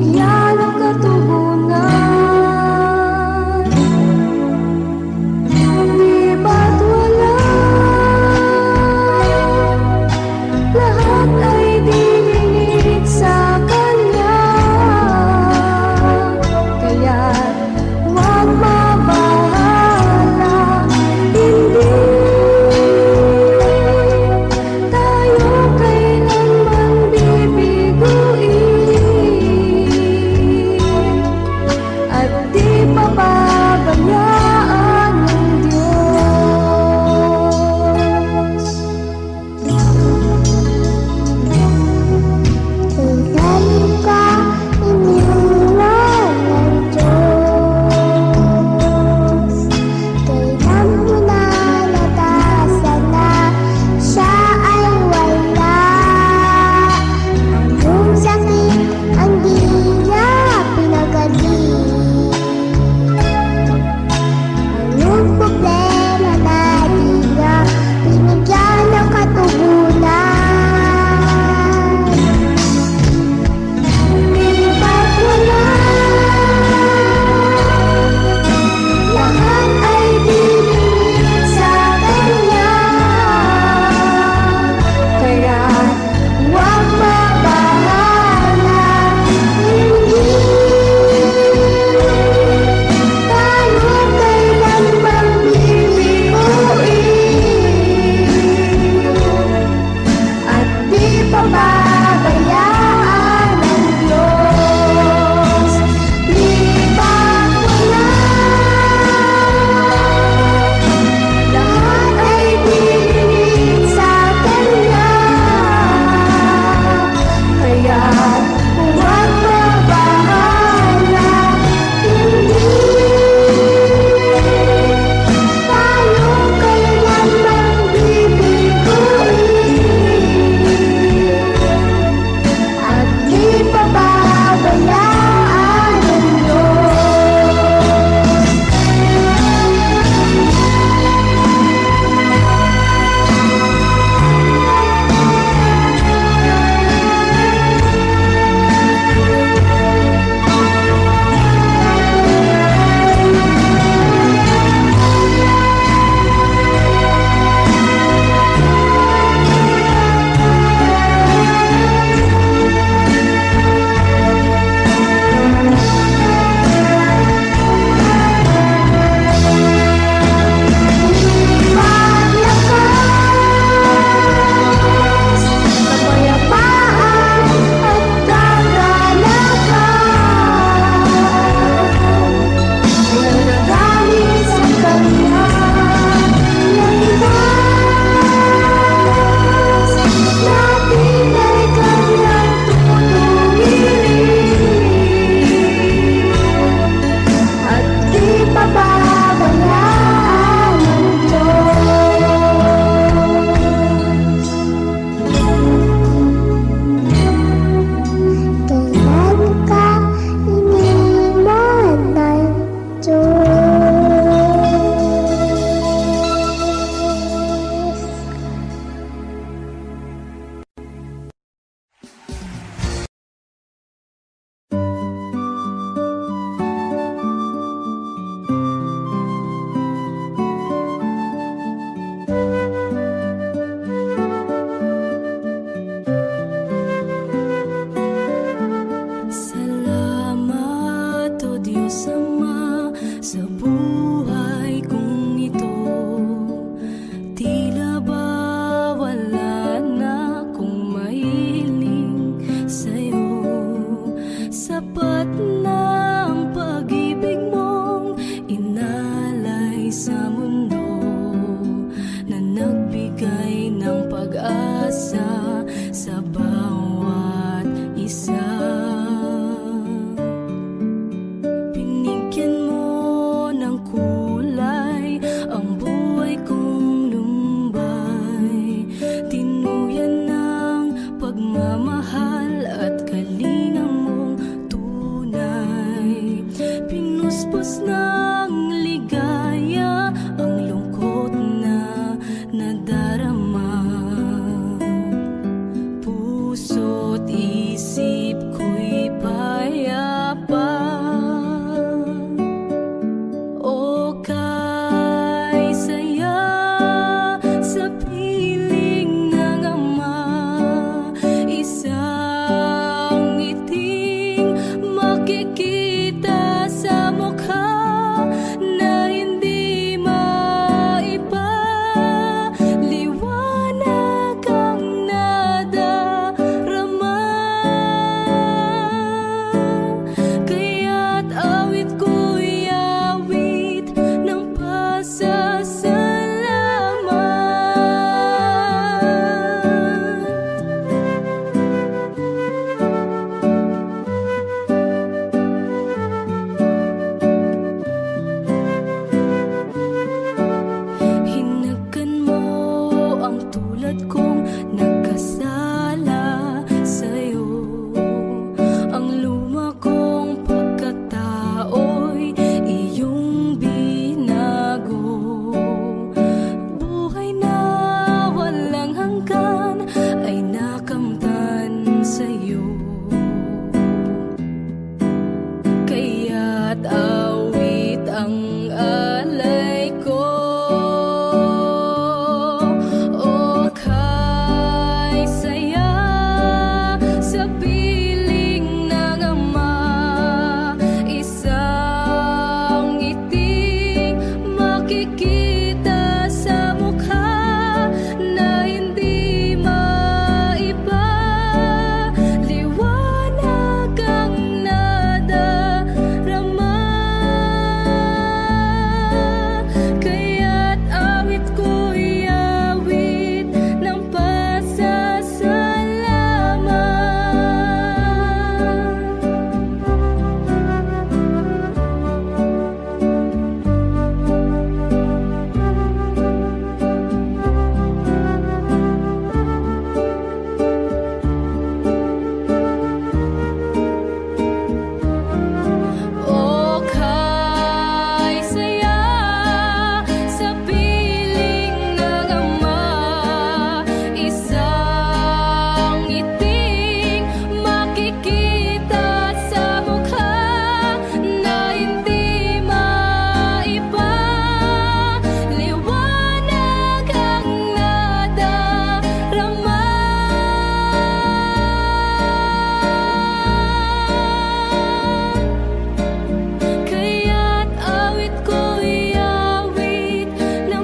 Diyos ng ligaya ang lungkot na nadarama. Puso't isip ko'y payapa. O kay saya sa piling ng Ama, isang ngiting makikita sa mukha na hindi maiba. Liwanag ang nadarama, kaya't awit ko'y awit ng pasasalamat. Hinagkan mo ang tulad kong nagkasala sa'yo. Ang luma kong pagkatao'y iyong binago. Buhay na walang hanggan ay nakamtan sa'yo. Kaya't awit ang alay ko. O kay saya sa piling ng Ama, isang ngiting makikita sa mukha na hindi maiba. Liwanag ang nadarama, kaya't awit ko'y awit ng pasasalamat. O kay saya sa piling ng Ama, isang ngiting makikita sa mukha na hindi maiba. Liwanag ang nadarama, kaya't awit ko'y awit ng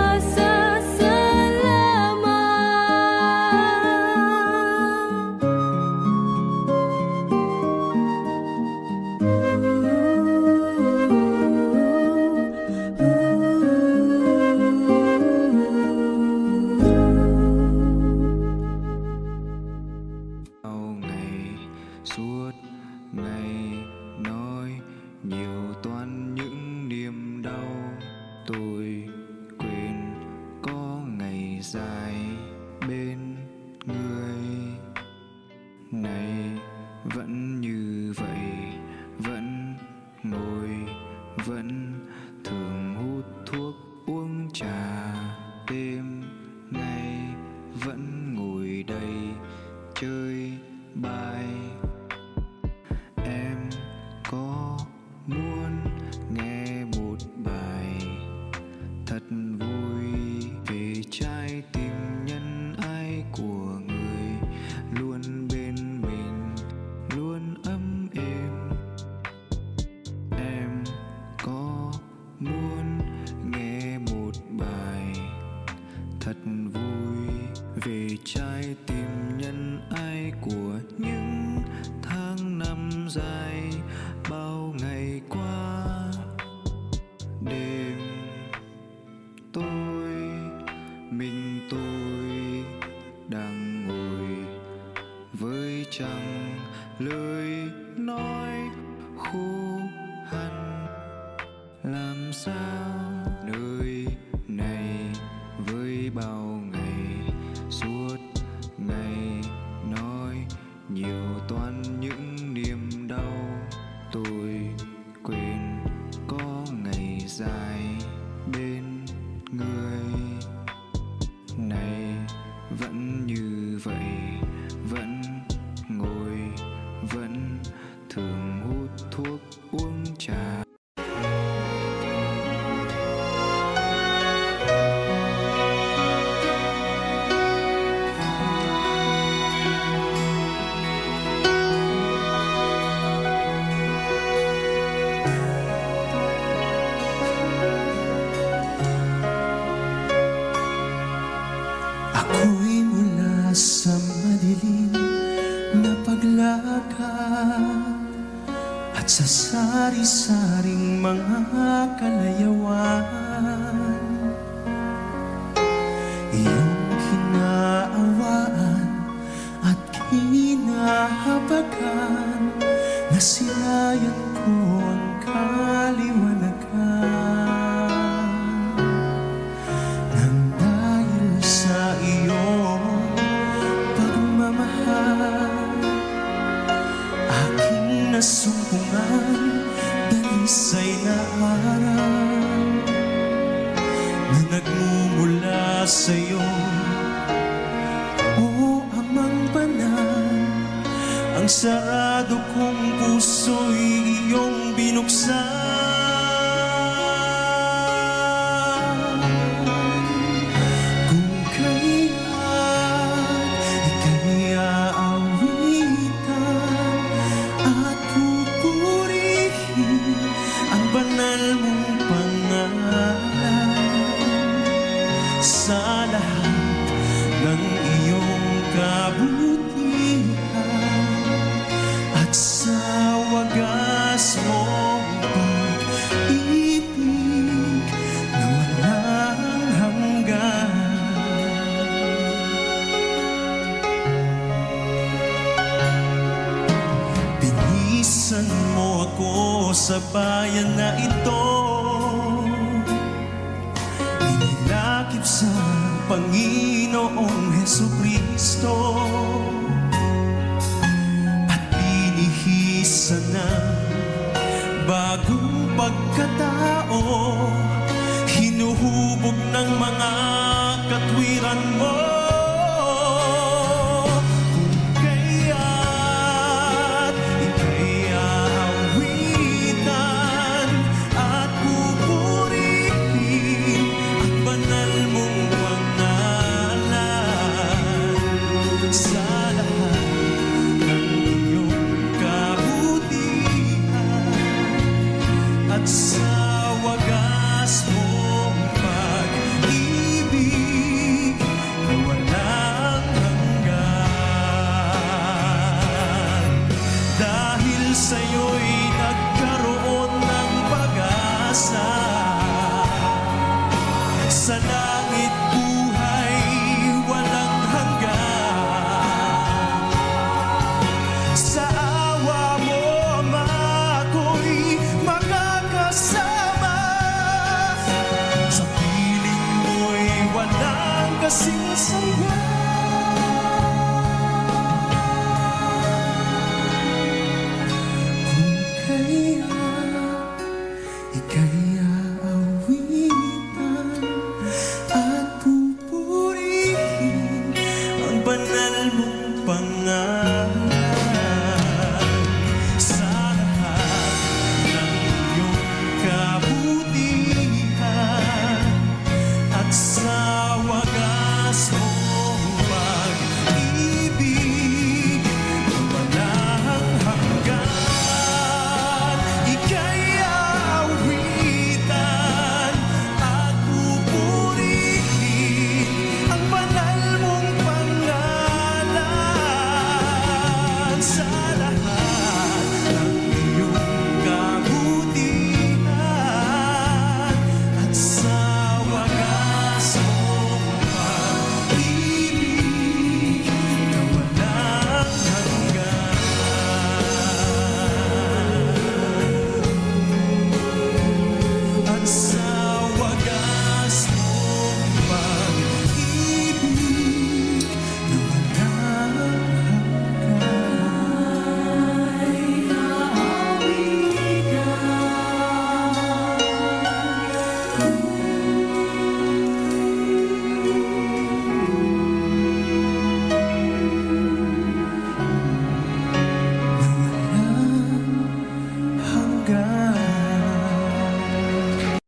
Bao ngày suốt ngày nói nhiều toan những niềm đau, tôi quên có ngày dài bên người này. Vẫn như vậy, vẫn ngồi, vẫn thường hút thuốc uống trà đêm ngày, vẫn ngồi đây chơi bài. Em có muốn nghe một bài thật vui về trái tim nhân ái của người luôn bên mình, luôn ấm êm. Em có muốn nghe một bài thật vui về trái tim nhân ái của những tháng năm dài bao ngày qua. Đêm tôi, mình tôi đang ngồi với chẳng lời nói khô hằn. Làm sao nơi này với bao ngày suốt ngày nói nhiều toan những niềm đau, tôi quên có sa sari-saring mga kalayawan. Iyong kinaawaan at kinahabagan, nasilayan ko ang kaliwanagan. Nang dahil sa iyong pagmamahal, aking nasumpungan dalisay na araw na nagmumula sa'yo, O Amang Banal. Ang sarado kong puso'y iyong binuksan. Kung kaya't ika'y aawitan at pupurihin ang banal mong pangalan. Sa lahat ng iyong kabutihan at sa wagas mong pag-ibig na walang hanggan. Binisan mo ako sa bayan na ito, inilakip sa Panginoong Hesukristo at binihisan ng bagong pagkatao, hinuhubog ng mga katwiran mo. Kung kaya't ika'y aawitan at pupurihin ang banal mong pangalan. Sa lahat ng iyong kabutihan at sa wagas mong pag-ibig na walang hanggan. Dahil sa'yo'y nagkaroon ng pag-asa, sa langit buhay walang hanggan. Sa awa mo, Ama, ako'y makakasama. Sa piling mo'y walang kasing saya. Kung kaya ika'y aawitan at pupurihin ang banal mong pangalan. Sa lahat ng iyong kabutihan at sa wagas mong pag-ibig na walang hanggan. Ika'y aawitan at pupurihin ang banal mong pangalan. Sa lahat ng iyong kabutihan at sa wagas mong pag-ibig na walang hanggan. At sa wagas mong pag-ibig na walang hanggan.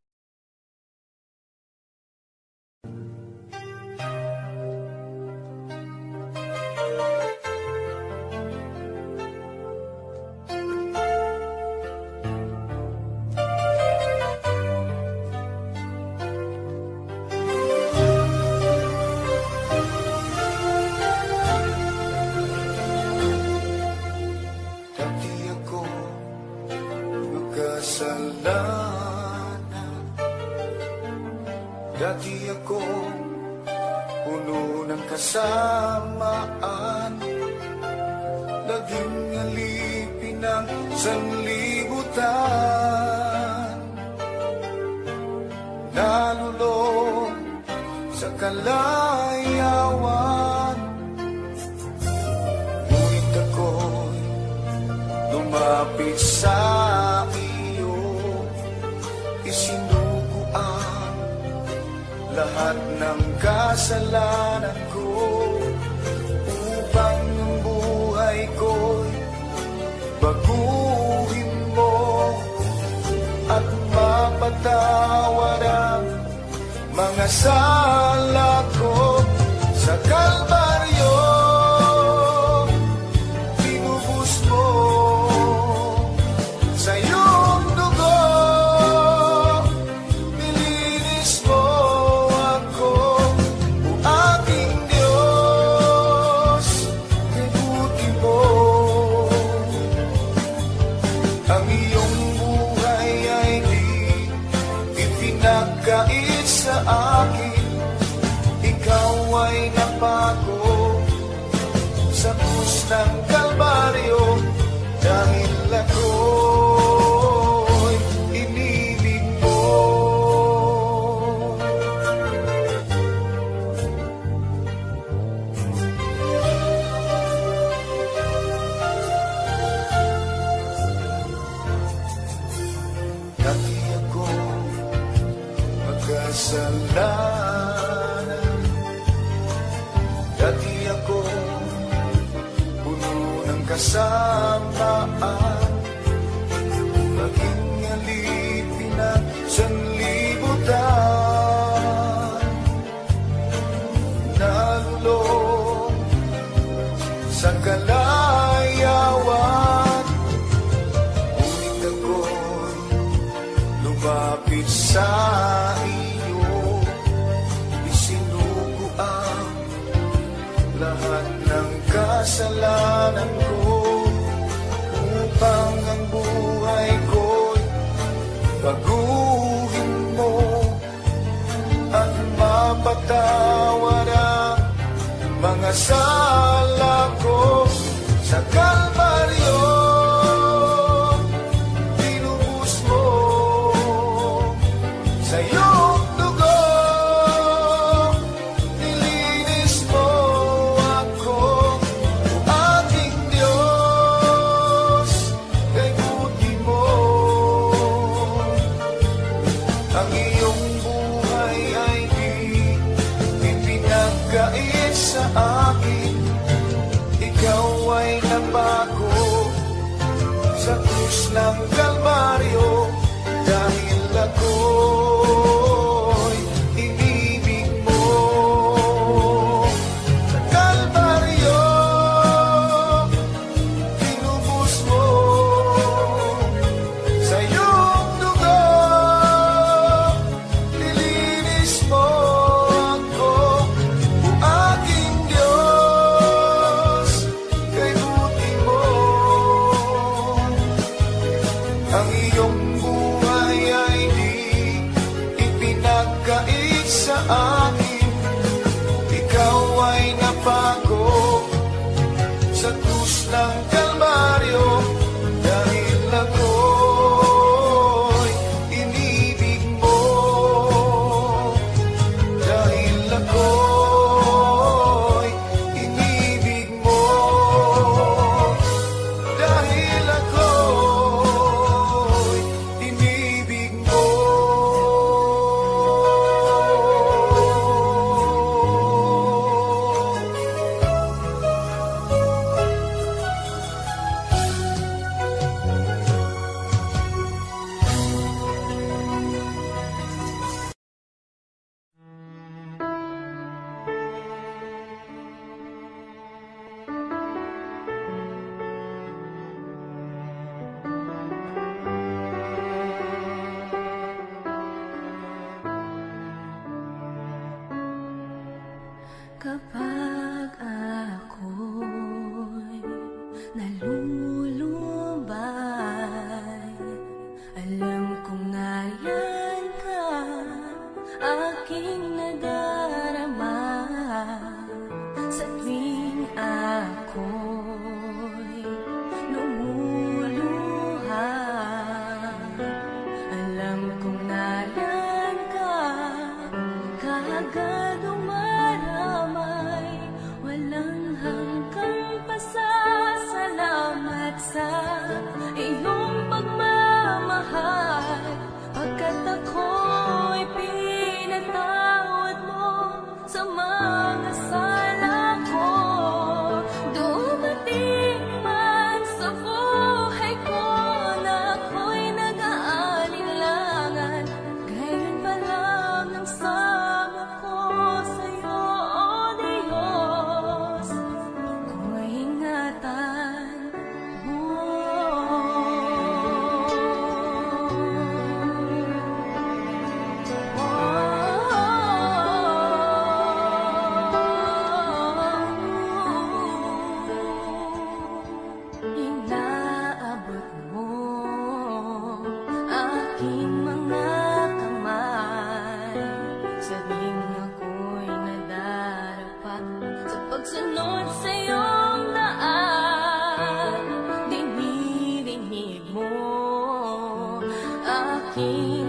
Pati ako kasalanan. Dati ako puno ng kasamaan, naging alipin ng sanlibutan. Nalulong sa kalayawan, ngunit ako'y lumapit sa iyo. Isinugo ang lahat ng kasalanan ko, upang ang buhay ko'y baguhin mo at mapatawad ang mga sala ko. Sa Kalbaryo tinubos mo sa iyong dugo, nilinis mo ako, o aking Diyos, kay buti mo. Ang iyong buhay ay di ipinagkait sa akin, ikaw ay napako sa krus ng Kalbaryo, dahil ako'y inibig mo. Dati ako magkasalanan, dati ako puno ng kasamaan, naging alipin ng sanlibutan. Nalulong sa kalayawan, ngunit ako'y lumapit sa iyo. Isinugo ang lahat ng kasalanan ko, upang ang buhay ko'y baguhin mo at mapatawad ang mga sala ko. Sa Kalbaryo tinubos mo sa iyong dugo, nilinis mo ako, o aking Diyos, kay buti mo. Ang iyong buhay ay di ipinagkait sa akin, ikaw ay napako sa krus ng Kalbaryo, dahil ako'y inibig mo. Sa Kalbaryo tinubos mo sa iyong dugo, nilinis mo ako, o aking Diyos, kay buti mo. Ang iyong buhay ay di ipinagkait sa akin, ikaw ay napako sa krus ng Kalbaryo, dahil ako'y inibig mo. Dahil ako'y inibig mo. Dahil ako'y inibig mo. Kapag ako'y nalulumbay, akin